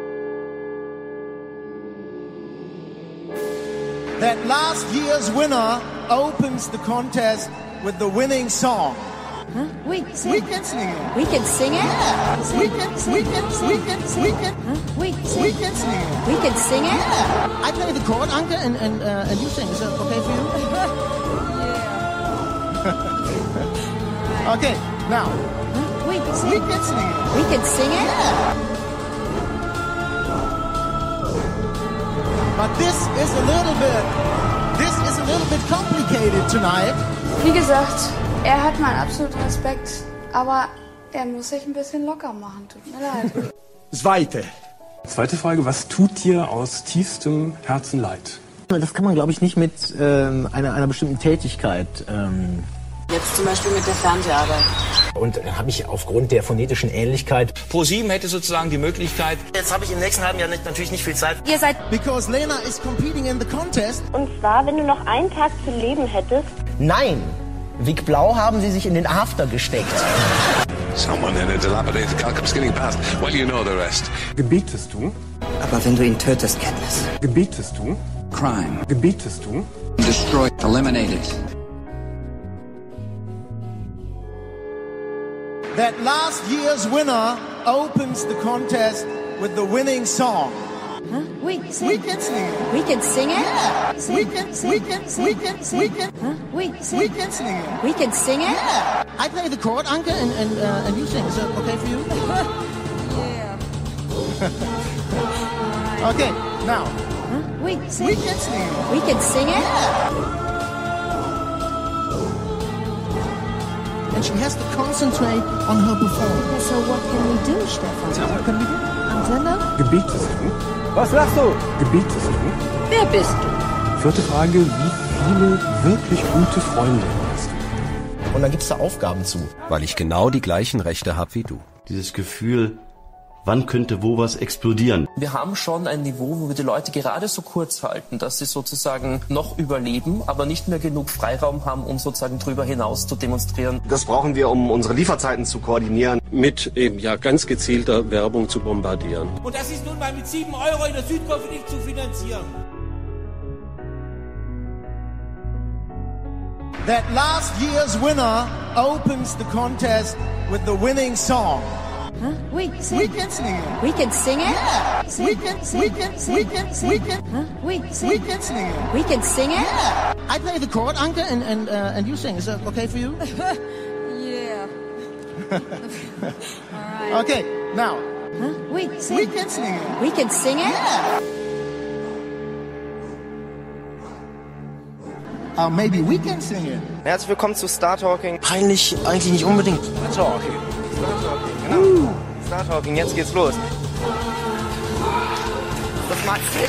That last year's winner opens the contest with the winning song. Huh? We, sing. We can sing it. We can sing it? Yeah. We can, we can, we can, we can, huh? we, sing. we can sing it. We can sing it? Yeah. I play the chord, Anke, and, and, uh, and you sing. Is that okay for you? Yeah. Okay, now. Huh? We, sing. We can sing it. We can sing it? Yeah. But this is a little bit, this is a little bit complicated tonight. Wie gesagt, er hat meinen absoluten Respekt, aber er muss sich ein bisschen locker machen, tut mir leid. Zweite. Zweite Frage, was tut dir aus tiefstem Herzen leid? Das kann man, glaube ich, nicht mit ähm, einer, einer bestimmten Tätigkeit. Ähm Jetzt zum Beispiel mit der Fernseharbeit. Und dann habe ich aufgrund der phonetischen Ähnlichkeit... ProSieben hätte sozusagen die Möglichkeit... Jetzt habe ich im nächsten halben Jahr nicht, natürlich nicht viel Zeit. Ihr seid... Because Lena is competing in the contest. Und zwar, wenn du noch einen Tag zu leben hättest... Nein! Vic Blau haben sie sich in den After gesteckt. Someone in a dilapidated car comes getting past. Well, you know the rest. Gebetest du? Aber wenn du ihn tötest, Katniss. Gebetest du? Crime. Gebetest du? Destroy, eliminate it. That last year's winner opens the contest with the winning song. Huh? We, sing. We can sing it. We can sing it? Yeah. Sing. We can, we can, we can, we can, huh? we, sing. we can sing it. We can sing it? Yeah. I play the chord, Anke, and, and, uh, and you sing. Is that okay for you? Yeah. Okay, now. Huh? We, sing. We can sing it. We can sing it? Yeah. And she has to concentrate on her performance. So what can we do, Stefan? So what can we do? Antenne? Gebetest du? Was lachst du? Gebetest du? Wer bist du? Vierte Frage, wie viele wirklich gute Freunde hast du? Und dann gibt's da Aufgaben zu. Weil ich genau die gleichen Rechte habe wie du. Dieses Gefühl, wann könnte wo was explodieren? Wir haben schon ein Niveau, wo wir die Leute gerade so kurz halten, dass sie sozusagen noch überleben, aber nicht mehr genug Freiraum haben, um sozusagen drüber hinaus zu demonstrieren. Das brauchen wir, um unsere Lieferzeiten zu koordinieren. Mit eben ja ganz gezielter Werbung zu bombardieren. Und das ist nun mal mit sieben Euro in der Südkurve nicht zu finanzieren. That last year's winner opens the contest with the winning song. Huh? We, sing. We can sing it. We can sing it? Yeah. Sing. We can, we can, we can, we can, huh? we, sing. we can sing it. We can sing it? Yeah. I play the chord, Anke, and, and, uh, and you sing. Is that okay for you? Yeah. All right. Okay, now. Huh? We, sing. We can sing it. We can sing it? Yeah. Uh, maybe we can sing it. Herzlich willkommen zu Star Talking. Peinlich eigentlich nicht unbedingt. Star Talking. Star Talking, genau. Uh. Star Talking, jetzt geht's los. Das magst du.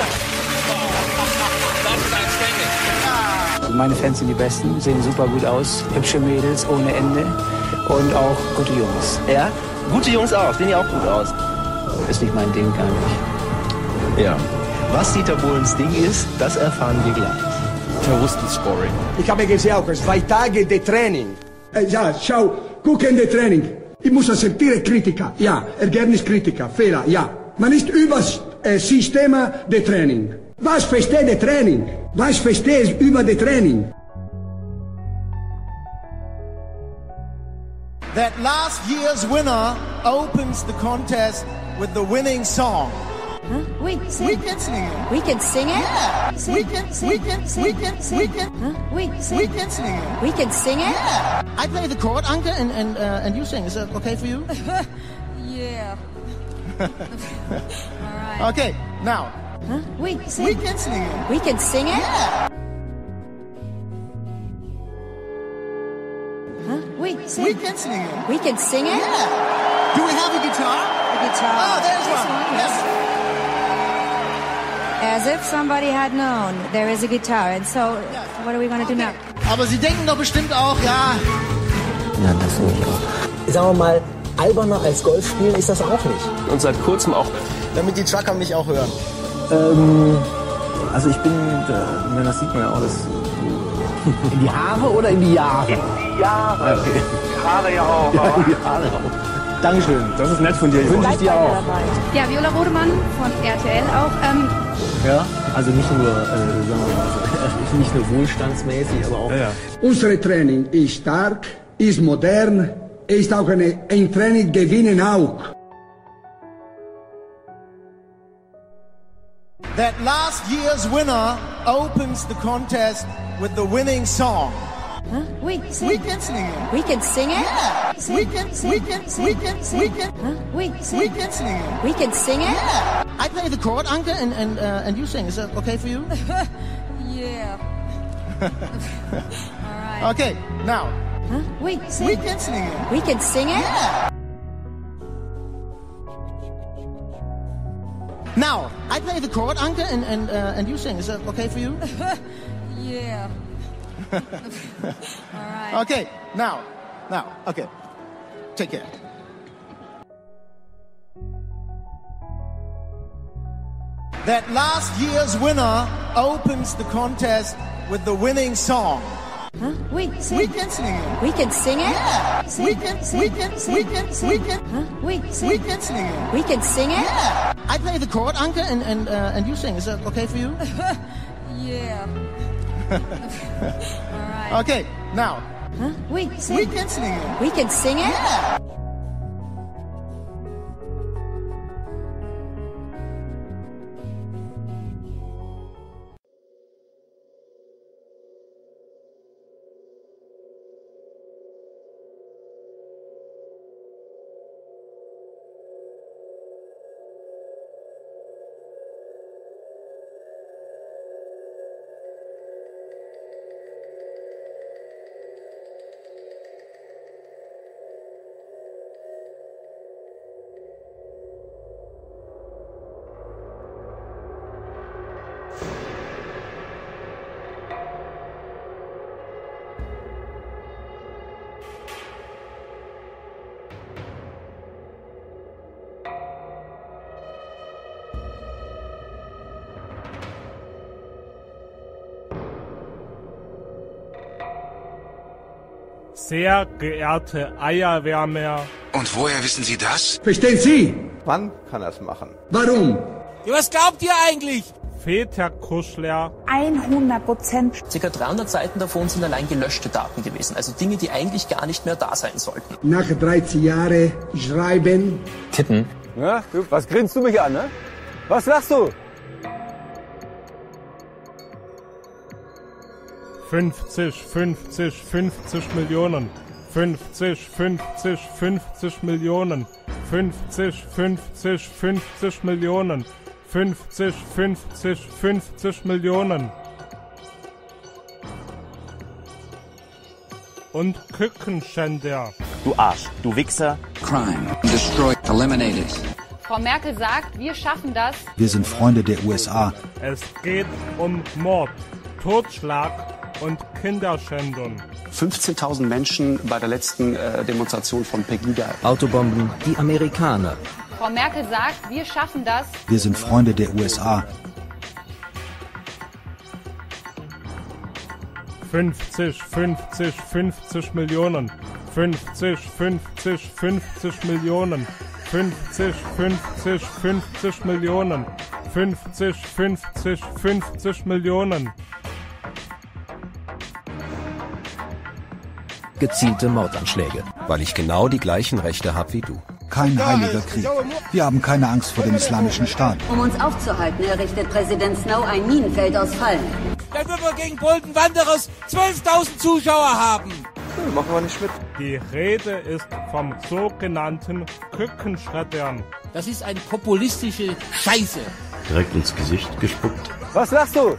Ja. Meine Fans sind die Besten, sehen super gut aus. Hübsche Mädels ohne Ende. Und auch gute Jungs. Ja? Gute Jungs auch, sehen ja auch gut aus. Ist nicht mein Ding, gar nicht. Ja. Was Dieter Bohlens Ding ist, das erfahren wir gleich. Terroristen-Scoring. Ich habe gesehen auch zwei Tage de Training. Ja, schau, gucken de Training. Ich muss akzeptieren Kritiker, ja. Ergebniskritiker, Fehler, ja. Man ist über äh, Systeme der Training. Was versteht der Training? Was versteht ich über das Training? That last year's winner opens the contest with the winning song. Huh? We sing. We can sing it. We can sing it. Yeah. Sing. We can. Sing. We can. Sing. We can. Sing. We can. Huh? We sing. We can sing it. We can sing it. Yeah. I play the chord, Anke, and and uh, and you sing. Is that okay for you? Yeah. All right. Okay. Now. Huh? We sing. We can sing it. We can sing it. Yeah. Huh? We sing. We can sing it. We can sing it. Yeah. Do we have a guitar? A guitar. Oh, there's This one. one. Yes. As if somebody had known there is a guitar. And so, what are we going to okay. do now? Aber Sie denken doch bestimmt auch, ja. Ja, das finde ich auch. Sagen wir mal, alberner als Golf spielen ist das auch nicht. Und seit kurzem auch. Damit die Trucker mich auch hören. Ähm, also ich bin, äh, das sieht man ja auch, das in die Haare oder in die Jahre? In die Jahre. Okay. Die Haare ja auch. Ja, in die Haare auch. Dankeschön, das ist nett von dir. Wünsche ich dir auch. Ja, Viola Rodemann von R T L auch. Ähm ja, also nicht nur, äh, sagen wir mal, nicht nur wohlstandsmäßig, aber auch. Ja, ja. Unser Training ist stark, ist modern, ist auch eine, ein Training gewinnen auch. That last year's winner opens the contest with the winning song. Huh? We sing. We can sing it. We can sing it. Yeah. Sing. We can. Sing. We can. Sing. We can. Sing. We can. Huh? We sing. We can sing it. We can sing it. Yeah. I play the chord, Anke, and and uh, and you sing. Is that okay for you? Yeah. All right. Okay. Now. Huh? We sing. We can sing it. We can sing it. Yeah. Now, I play the chord, Anke, and and uh, and you sing. Is that okay for you? Yeah. All right. Okay. Now, now. Okay. Take care. That last year's winner opens the contest with the winning song. Huh? We sing. We can sing it. We can sing it. Yeah. Sing. We can. Sing. We can. Sing. We can. Sing. We can. Huh? We sing. We can sing it. We can sing it. Yeah. I play the chord, Anke, and and uh, and you sing. Is that okay for you? Yeah. All right. Okay. Now. Huh? We sing. We can sing it. We can sing it. Yeah. Sehr geehrte Eierwärmer. Und woher wissen Sie das? Verstehen Sie? Wann kann er es machen? Warum? Ja, was glaubt ihr eigentlich? Väterkuschler. hundert Prozent. Circa dreihundert Seiten davon sind allein gelöschte Daten gewesen. Also Dinge, die eigentlich gar nicht mehr da sein sollten. Nach dreizehn Jahren schreiben. Tippen. Ja, du, was grinst du mich an, ne? Was lachst du? fünfzig, fünfzig, fünfzig Millionen. fünfzig, fünfzig, fünfzig Millionen. fünfzig, fünfzig, fünfzig Millionen. fünfzig, fünfzig, fünfzig Millionen. Und Kükenschänder. Du Arsch, du Wichser. Crime. Destroyed. Eliminated. Frau Merkel sagt, wir schaffen das. Wir sind Freunde der U S A. Es geht um Mord, Totschlag und Kinderschändung. fünfzehntausend Menschen bei der letzten äh, Demonstration von Pegida. Autobomben, die Amerikaner. Frau Merkel sagt, wir schaffen das. Wir sind Freunde der U S A. fünfzig, fünfzig, fünfzig Millionen. fünfzig, fünfzig, fünfzig Millionen, fünfzig, fünfzig, fünfzig Millionen, fünfzig, fünfzig, fünfzig Millionen. Gezielte Mordanschläge. Weil ich genau die gleichen Rechte habe wie du. Kein heiliger Krieg. Wir haben keine Angst vor dem Islamischen Staat. Um uns aufzuhalten, errichtet Präsident Snow ein Minenfeld aus Fallen. Dann wird wir gegen Bolton Wanderers zwölftausend Zuschauer haben. Ja, machen wir nicht mit. Die Rede ist vom sogenannten Kükenschreddern. Das ist eine populistische Scheiße. Direkt ins Gesicht gespuckt. Was lachst du?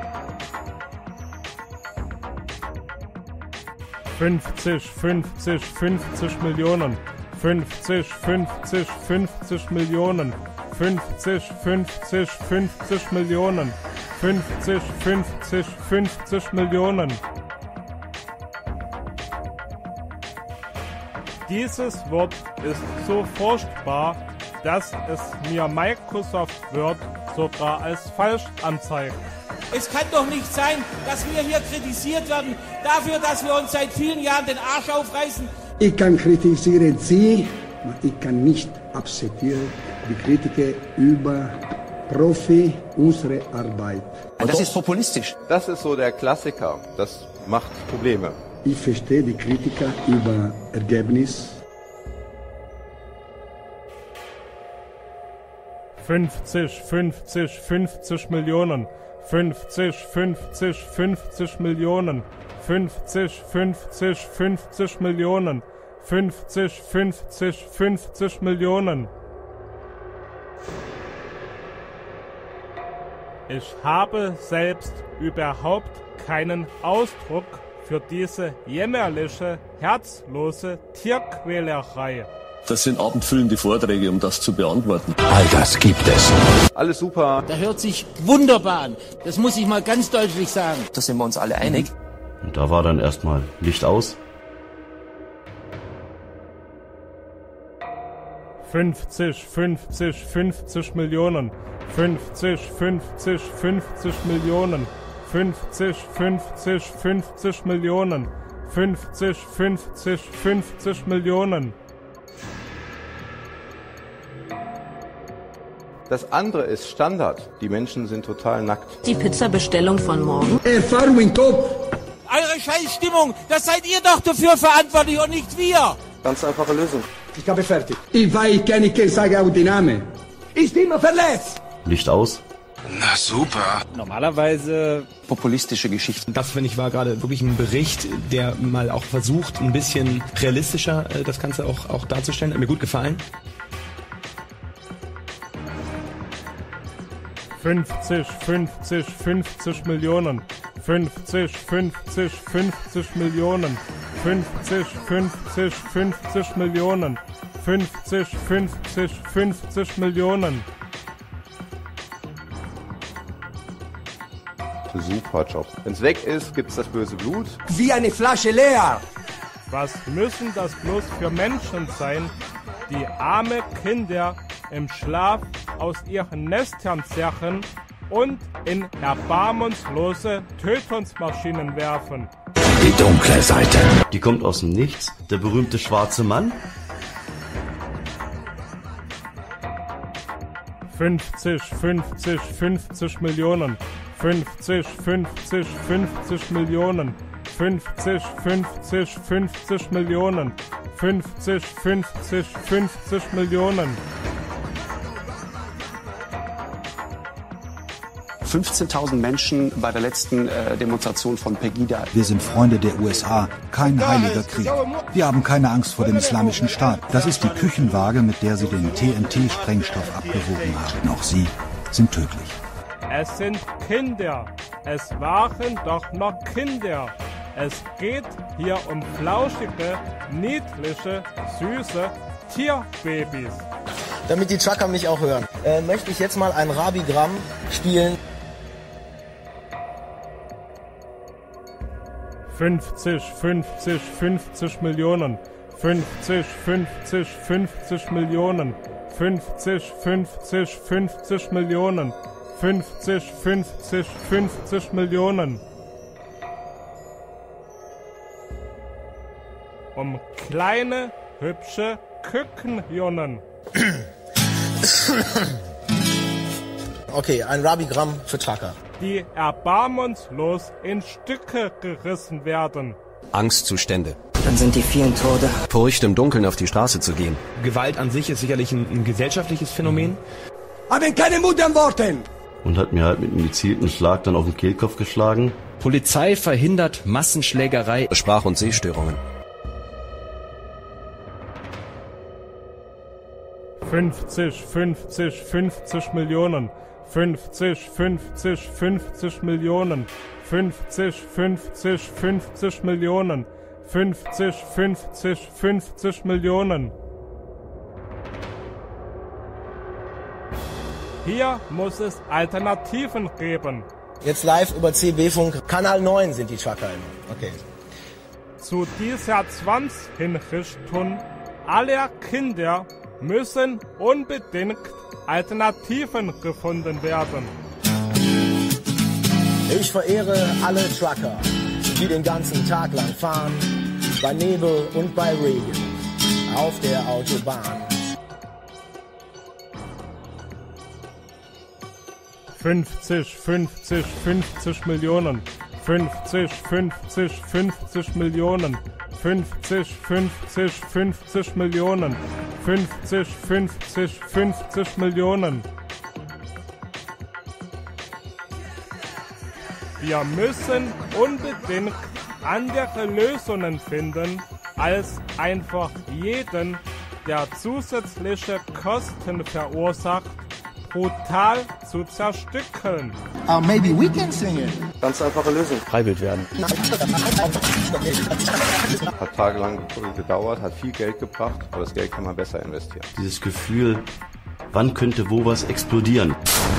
fünfzig, fünfzig, fünfzig Millionen, fünfzig, fünfzig, fünfzig Millionen, fünfzig, fünfzig, fünfzig Millionen, fünfzig, fünfzig, fünfzig Millionen. Dieses Wort ist so furchtbar, dass es mir Microsoft Word sogar als falsch anzeigt. Es kann doch nicht sein, dass wir hier kritisiert werden dafür, dass wir uns seit vielen Jahren den Arsch aufreißen. Ich kann kritisieren Sie, aber ich kann nicht akzeptieren die Kritiker über Profi unsere Arbeit. Das ist populistisch. Das ist so der Klassiker. Das macht Probleme. Ich verstehe die Kritiker über Ergebnis. fünfzig, fünfzig, fünfzig Millionen, fünfzig, fünfzig, fünfzig Millionen, fünfzig, fünfzig, fünfzig Millionen, fünfzig, fünfzig, fünfzig Millionen. Ich habe selbst überhaupt keinen Ausdruck für diese jämmerliche, herzlose Tierquälerei. Das sind abendfüllende Vorträge, um das zu beantworten. All das gibt es. Alles super. Das hört sich wunderbar an. Das muss ich mal ganz deutlich sagen. Da sind wir uns alle einig. Und da war dann erstmal Licht aus. fünfzig, fünfzig, fünfzig Millionen, fünfzig, fünfzig, fünfzig Millionen, fünfzig, fünfzig, fünfzig Millionen, fünfzig, fünfzig, fünfzig Millionen. Das andere ist Standard. Die Menschen sind total nackt. Die Pizza-Bestellung von morgen. Erfahrung im Kopf. Eure Scheißstimmung, das seid ihr doch dafür verantwortlich und nicht wir. Ganz einfache Lösung. Ich habe fertig. Ich weiß, kann ich sagen auch den Namen. Ist immer verletzt. Licht aus. Na super. Normalerweise populistische Geschichten. Das, finde ich, war gerade wirklich ein Bericht, der mal auch versucht, ein bisschen realistischer äh, das Ganze auch, auch darzustellen. Hat mir gut gefallen. fünfzig, fünfzig, fünfzig Millionen, fünfzig, fünfzig, fünfzig Millionen, fünfzig, fünfzig, fünfzig Millionen, fünfzig, fünfzig, fünfzig Millionen. Super Job. Wenn's weg ist, gibt's das böse Blut. Wie eine Flasche leer. Was müssen das bloß für Menschen sein, die arme Kinder im Schlaf aus ihren Nestern zerren und in erbarmungslose Tötungsmaschinen werfen? Die dunkle Seite. Die kommt aus dem Nichts. Der berühmte schwarze Mann. fünfzig, fünfzig, fünfzig Millionen, fünfzig, fünfzig, fünfzig Millionen, fünfzig, fünfzig, fünfzig Millionen, fünfzig, fünfzig, fünfzig Millionen. fünfzehntausend Menschen bei der letzten äh, Demonstration von Pegida. Wir sind Freunde der U S A, kein heiliger Krieg. Wir haben keine Angst vor dem Islamischen Staat. Das ist die Küchenwaage, mit der sie den T N T-Sprengstoff abgewogen haben. Auch sie sind tödlich. Es sind Kinder. Es waren doch noch Kinder. Es geht hier um flauschige, niedliche, süße Tierbabys. Damit die Trucker mich auch hören, äh, möchte ich jetzt mal ein Rabigramm spielen. fünfzig, fünfzig, fünfzig Millionen, fünfzig, fünfzig, fünfzig Millionen, fünfzig, fünfzig, fünfzig Millionen, fünfzig, fünfzig, fünfzig Millionen. Um kleine, hübsche Kükenjungen. Okay, ein Rabigramm für Trucker. Die erbarmungslos in Stücke gerissen werden. Angstzustände. Dann sind die vielen Tode. Furcht, im Dunkeln auf die Straße zu gehen. Gewalt an sich ist sicherlich ein, ein gesellschaftliches Phänomen. Haben keine Mut am Worten! Und hat mir halt mit einem gezielten Schlag dann auf den Kehlkopf geschlagen. Polizei verhindert Massenschlägerei. Sprach- und Sehstörungen. fünfzig, fünfzig, fünfzig Millionen. fünfzig, fünfzig, fünfzig Millionen. fünfzig, fünfzig, fünfzig Millionen. fünfzig, fünfzig, fünfzig Millionen. Hier muss es Alternativen geben. Jetzt live über C B-Funk. Kanal neun sind die Trucker. Okay. Zu dieser Zwangshinrichtung aller Kinder müssen unbedingt Alternativen gefunden werden. Ich verehre alle Trucker, die den ganzen Tag lang fahren, bei Nebel und bei Regen, auf der Autobahn. fünfzig, fünfzig, fünfzig Millionen. fünfzig, fünfzig, fünfzig Millionen. fünfzig, fünfzig, fünfzig Millionen. fünfzig, fünfzig, fünfzig Millionen. Wir müssen unbedingt andere Lösungen finden, als einfach jeden, der zusätzliche Kosten verursacht, brutal zu zerstückeln. Uh, maybe we can sing it. Ganz einfache Lösung. Freiwild werden. Hat tagelang gedauert, hat viel Geld gebracht, aber das Geld kann man besser investieren. Dieses Gefühl, wann könnte wo was explodieren?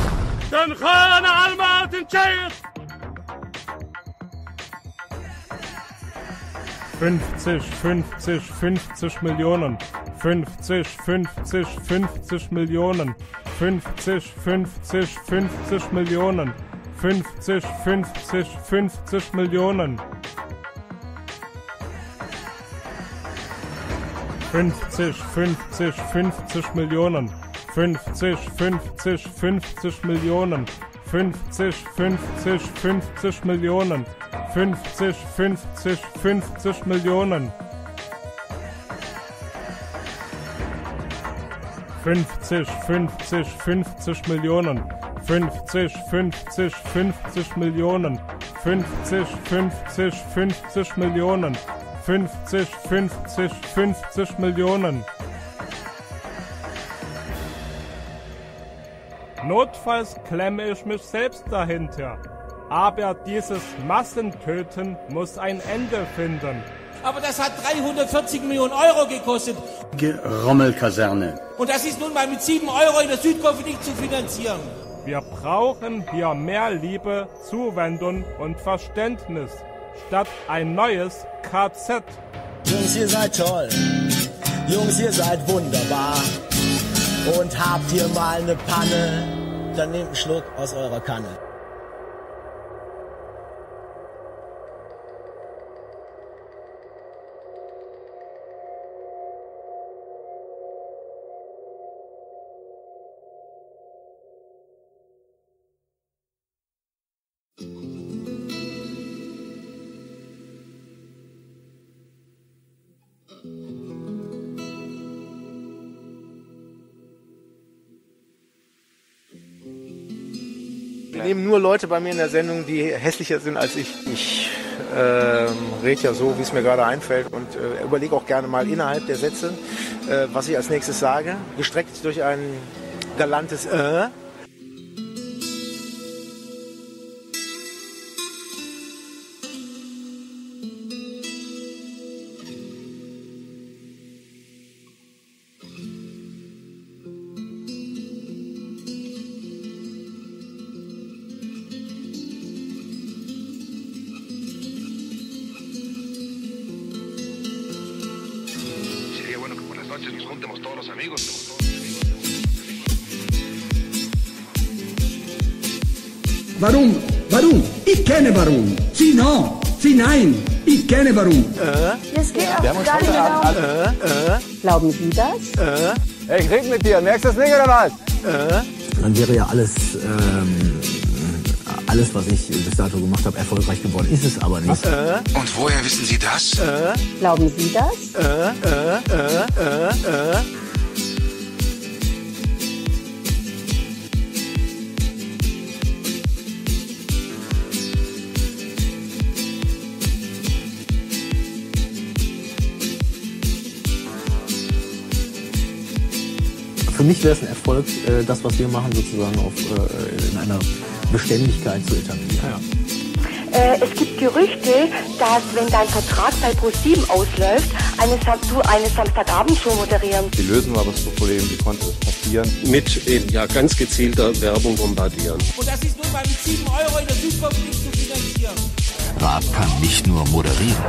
fünfzig, fünfzig, fünfzig Millionen. fünfzig, fünfzig, fünfzig Millionen. fünfzig, fünfzig, fünfzig Millionen. fünfzig, fünfzig, fünfzig Millionen. fünfzig, fünfzig, fünfzig Millionen. fünfzig, fünfzig, fünfzig Millionen. fünfzig, fünfzig, fünfzig Millionen. fünfzig, fünfzig, fünfzig Millionen. fünfzig, fünfzig, fünfzig Millionen. fünfzig, fünfzig, fünfzig Millionen. fünfzig, fünfzig, fünfzig Millionen. fünfzig, fünfzig, fünfzig Millionen. Notfalls klemme ich mich selbst dahinter. Aber dieses Massentöten muss ein Ende finden. Aber das hat dreihundertvierzig Millionen Euro gekostet. Rommelkaserne. Und das ist nun mal mit sieben Euro in der Südkurve nicht zu finanzieren. Wir brauchen hier mehr Liebe, Zuwendung und Verständnis, statt ein neues K Z. Jungs, ihr seid toll. Jungs, ihr seid wunderbar. Und habt ihr mal eine Panne, dann nehmt einen Schluck aus eurer Kanne. Wir nehmen nur Leute bei mir in der Sendung, die hässlicher sind als ich. Ich ähm, rede ja so, wie es mir gerade einfällt und äh, überlege auch gerne mal innerhalb der Sätze, äh, was ich als nächstes sage. Gestreckt durch ein galantes äh. Warum? Warum? Ich kenne warum. Sie no. Sie nein. Ich kenne warum. Äh? Es geht auch Wir haben uns gar nicht heute Abend darum. alle... Äh? Glauben Sie das? Äh? Hey, ich rede mit dir. Merkst du das nicht, oder was? Äh? Dann wäre ja alles, ähm, alles, was ich bis dato gemacht habe, erfolgreich geworden. Ist es aber nicht. Äh? Und woher wissen Sie das? Äh? Glauben Sie das? Äh, äh, äh, äh, äh. Für mich wäre es ein Erfolg, das, was wir machen, sozusagen auf, in einer Beständigkeit zu etablieren. Ja. Äh, es gibt Gerüchte, dass, wenn dein Vertrag bei ProSieben ausläuft, eine, du eine Samstagabendshow moderieren. Wie lösen wir das Problem? Wie konnte das passieren? Mit eben ja ganz gezielter Werbung bombardieren. Und das ist nun mal mit sieben Euro in der Südkurve nicht zu finanzieren. Raab kann nicht nur moderieren.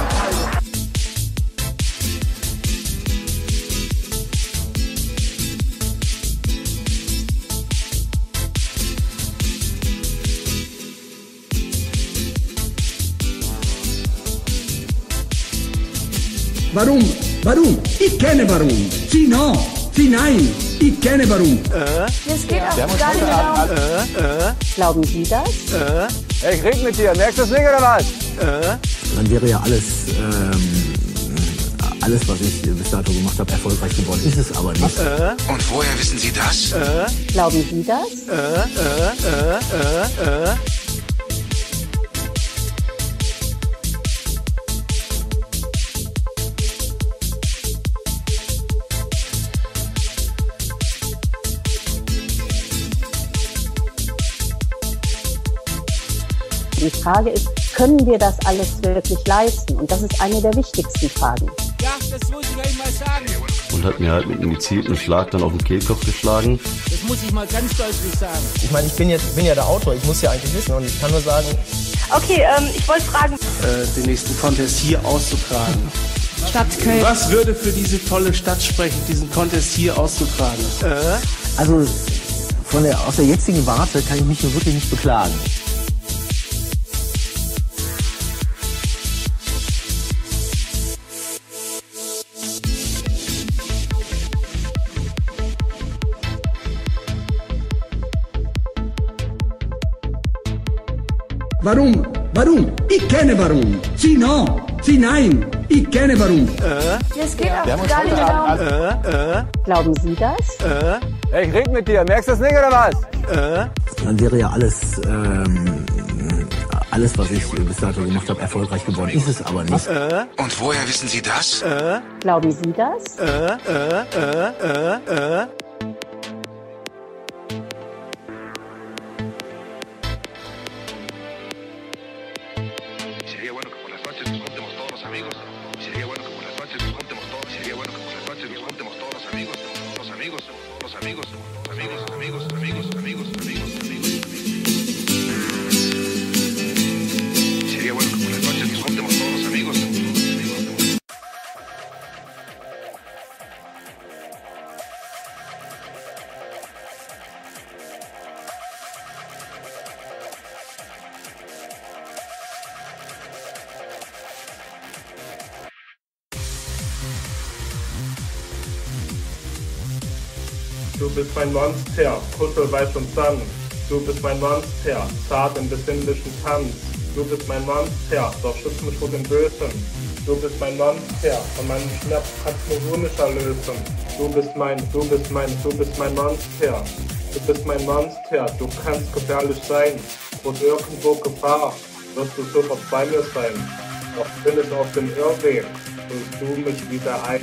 Warum? Warum? Ich kenne warum. Sie no. Sie nein. Ich kenne warum. Äh? Es geht auch Wir haben uns gar nicht heute Abend darum. alle... Äh? Glauben Sie das? Äh? Hey, ich rede mit dir. Merkst du das nicht, oder was? Äh? Dann wäre ja alles, ähm, alles, was ich bis dato gemacht habe, erfolgreich geworden. Ist es aber nicht. Äh? Und woher wissen Sie das? Äh? Glauben Sie das? Äh? Äh? Äh? Äh? Äh? Die Frage ist, können wir das alles wirklich leisten? Und das ist eine der wichtigsten Fragen. Ja, das muss ich euch mal sagen. Und hat mir halt mit einem gezielten Schlag dann auf den Kehlkopf geschlagen. Das muss ich mal ganz deutlich sagen. Ich meine, ich bin, jetzt, bin ja der Autor, ich muss ja eigentlich wissen und ich kann nur sagen... Okay, ähm, ich wollte fragen... Äh, den nächsten Contest hier auszutragen. Stadt Köln. Was würde für diese tolle Stadt sprechen, diesen Contest hier auszutragen? Äh? Also von der, aus der jetzigen Warte kann ich mich hier wirklich nicht beklagen. Warum? Warum? Ich kenne warum. Sie no. Sie nein. Ich kenne warum. Äh? Es geht auch Wir haben uns gar nicht heute darum. Abend alle... Äh? Glauben Sie das? Äh? Hey, ich rede mit dir. Merkst du das nicht, oder was? Äh? Dann wäre ja alles, ähm, alles, was ich bis dato gemacht habe, erfolgreich geworden. Ist es aber nicht. Äh? Und woher wissen Sie das? Äh? Glauben Sie das? Äh? Äh? Äh? Äh? Äh? Du bist mein Monster, kuschelweich und sanft. Du bist mein Monster, zart im besinnlichen Tanz. Du bist mein Monster, doch schütz mich vor dem Bösen. Du bist mein Monster, von meinem Schmerz kannst nur du mich erlösen. Du bist mein, du bist mein, du bist mein Monster. Du bist mein Monster, du kannst gefährlich sein. Und irgendwo Gefahr, wirst du sofort bei mir sein. Doch bin ich auf dem Irrweg, holst du mich wieder ein.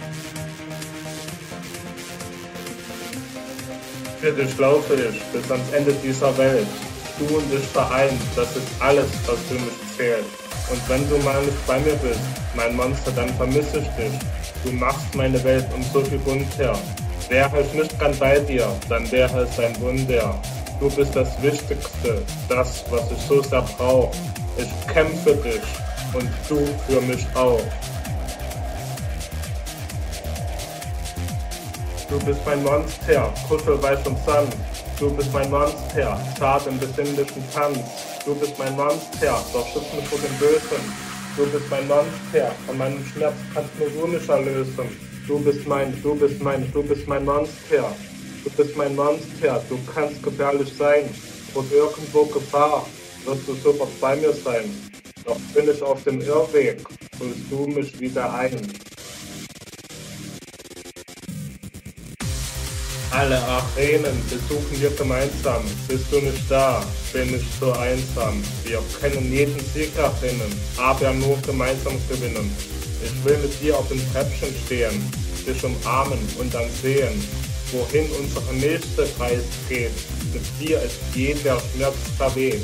Für dich laufe ich bis ans Ende dieser Welt. Du und ich vereint, das ist alles, was für mich zählt. Und wenn du mal nicht bei mir bist, mein Monster, dann vermisse ich dich. Du machst meine Welt um so viel bunter. Wäre ich nicht gern bei dir, dann wäre es ein Wunder. Du bist das Wichtigste, das, was ich so sehr brauche. Ich kämpfe dich und du für mich auch. Du bist mein Monster, kuschelweich und sanft. Du bist mein Monster, zart im besinnlichen Tanz. Du bist mein Monster, doch schütz mich vor dem Bösen. Du bist mein Monster, von meinem Schmerz kannst nur du mich erlösen. Du bist mein, du bist mein, du bist mein Monster. Du bist mein Monster, du kannst gefährlich sein. Und irgendwo Gefahr, wirst du sofort bei mir sein. Doch bin ich auf dem Irrweg, holst du mich wieder ein. Alle Arenen besuchen wir gemeinsam. Bist du nicht da, bin ich so einsam. Wir können jeden Sieg erringen, aber nur gemeinsam gewinnen. Ich will mit dir auf dem Treppchen stehen, dich umarmen und dann sehen, wohin unsere nächste Reise geht. Mit dir ist jeder Schmerz verweht.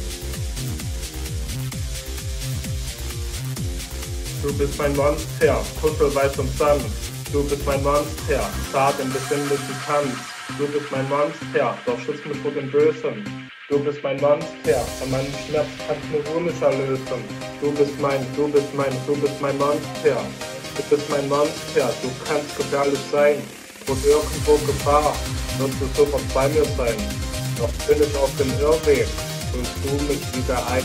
Du bist mein Monster, kuschelweiß und sanft. Du bist mein Monster, zart im besinnlichen Tanz. Du bist mein Monster, doch schütz mich vor dem Bösen. Du bist mein Monster, von meinem Schmerz kannst nur du mich erlösen. Du bist mein, du bist mein, du bist mein Monster. Du bist mein Monster, du kannst gefährlich sein. Und irgendwo Gefahr, wirst du sofort bei mir sein. Doch bin ich auf dem Irrweg, holst du mich wieder ein.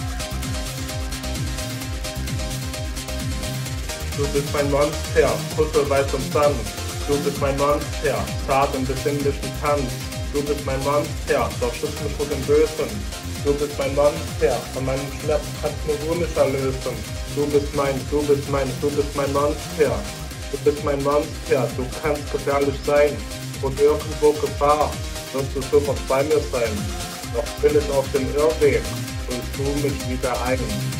Du bist mein Monster, kuschelweiß und sanft. Du bist mein Monster, zart im besinnlichen Tanz. Du bist mein Monster, doch schütz mich vor dem Bösen. Du bist mein Monster, von meinem Schmerz kannst nur du mich erlösen. Du bist mein, du bist mein, du bist mein Monster. Du bist mein Monster, du kannst gefährlich sein. Und irgendwo Gefahr, wirst du sofort bei mir sein. Doch bin ich auf dem Irrweg, holst du mich wieder ein.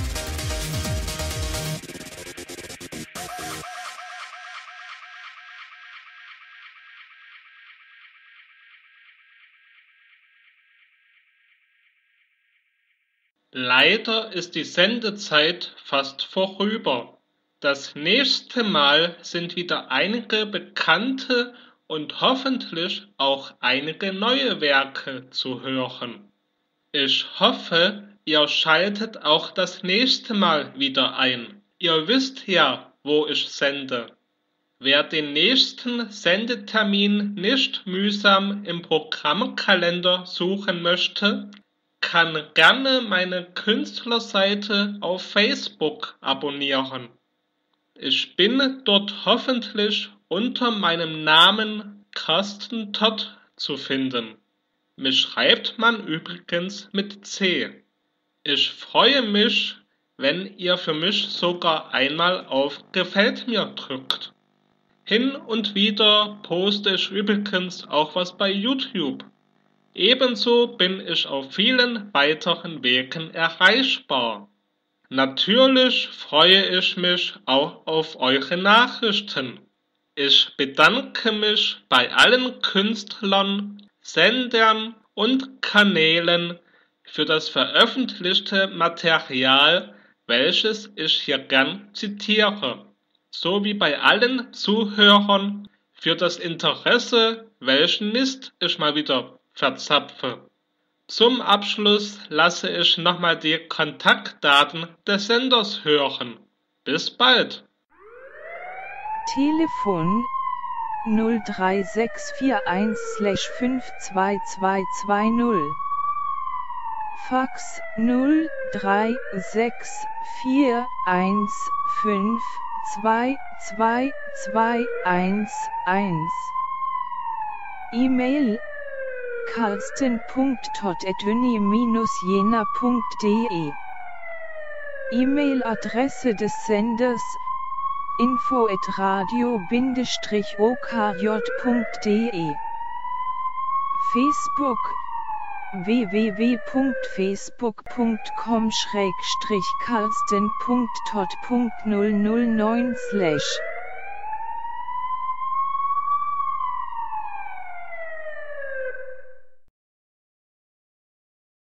Leider ist die Sendezeit fast vorüber. Das nächste Mal sind wieder einige bekannte und hoffentlich auch einige neue Werke zu hören. Ich hoffe, ihr schaltet auch das nächste Mal wieder ein. Ihr wisst ja, wo ich sende. Wer den nächsten Sendetermin nicht mühsam im Programmkalender suchen möchte, kann gerne meine Künstlerseite auf Facebook abonnieren. Ich bin dort hoffentlich unter meinem Namen Carsten Todt zu finden. Mich schreibt man übrigens mit C. Ich freue mich, wenn ihr für mich sogar einmal auf Gefällt mir drückt. Hin und wieder poste ich übrigens auch was bei YouTube. Ebenso bin ich auf vielen weiteren Wegen erreichbar. Natürlich freue ich mich auch auf eure Nachrichten. Ich bedanke mich bei allen Künstlern, Sendern und Kanälen für das veröffentlichte Material, welches ich hier gern zitiere, sowie bei allen Zuhörern für das Interesse, welchen Mist ich mal wieder verzapfe. Zum Abschluss lasse ich nochmal die Kontaktdaten des Senders hören. Bis bald! Telefon null drei sechs vier eins fünf zwei zwei zwei null. Fax null drei sechs vier eins fünf zwei zwei zwei eins eins. E-Mail carsten punkt todt at uni dash jena punkt de. E-Mail-Adresse des Senders info at radio dash o k j punkt de. Facebook w w w punkt facebook punkt com schrägstrich carsten punkt todt punkt null null neun slash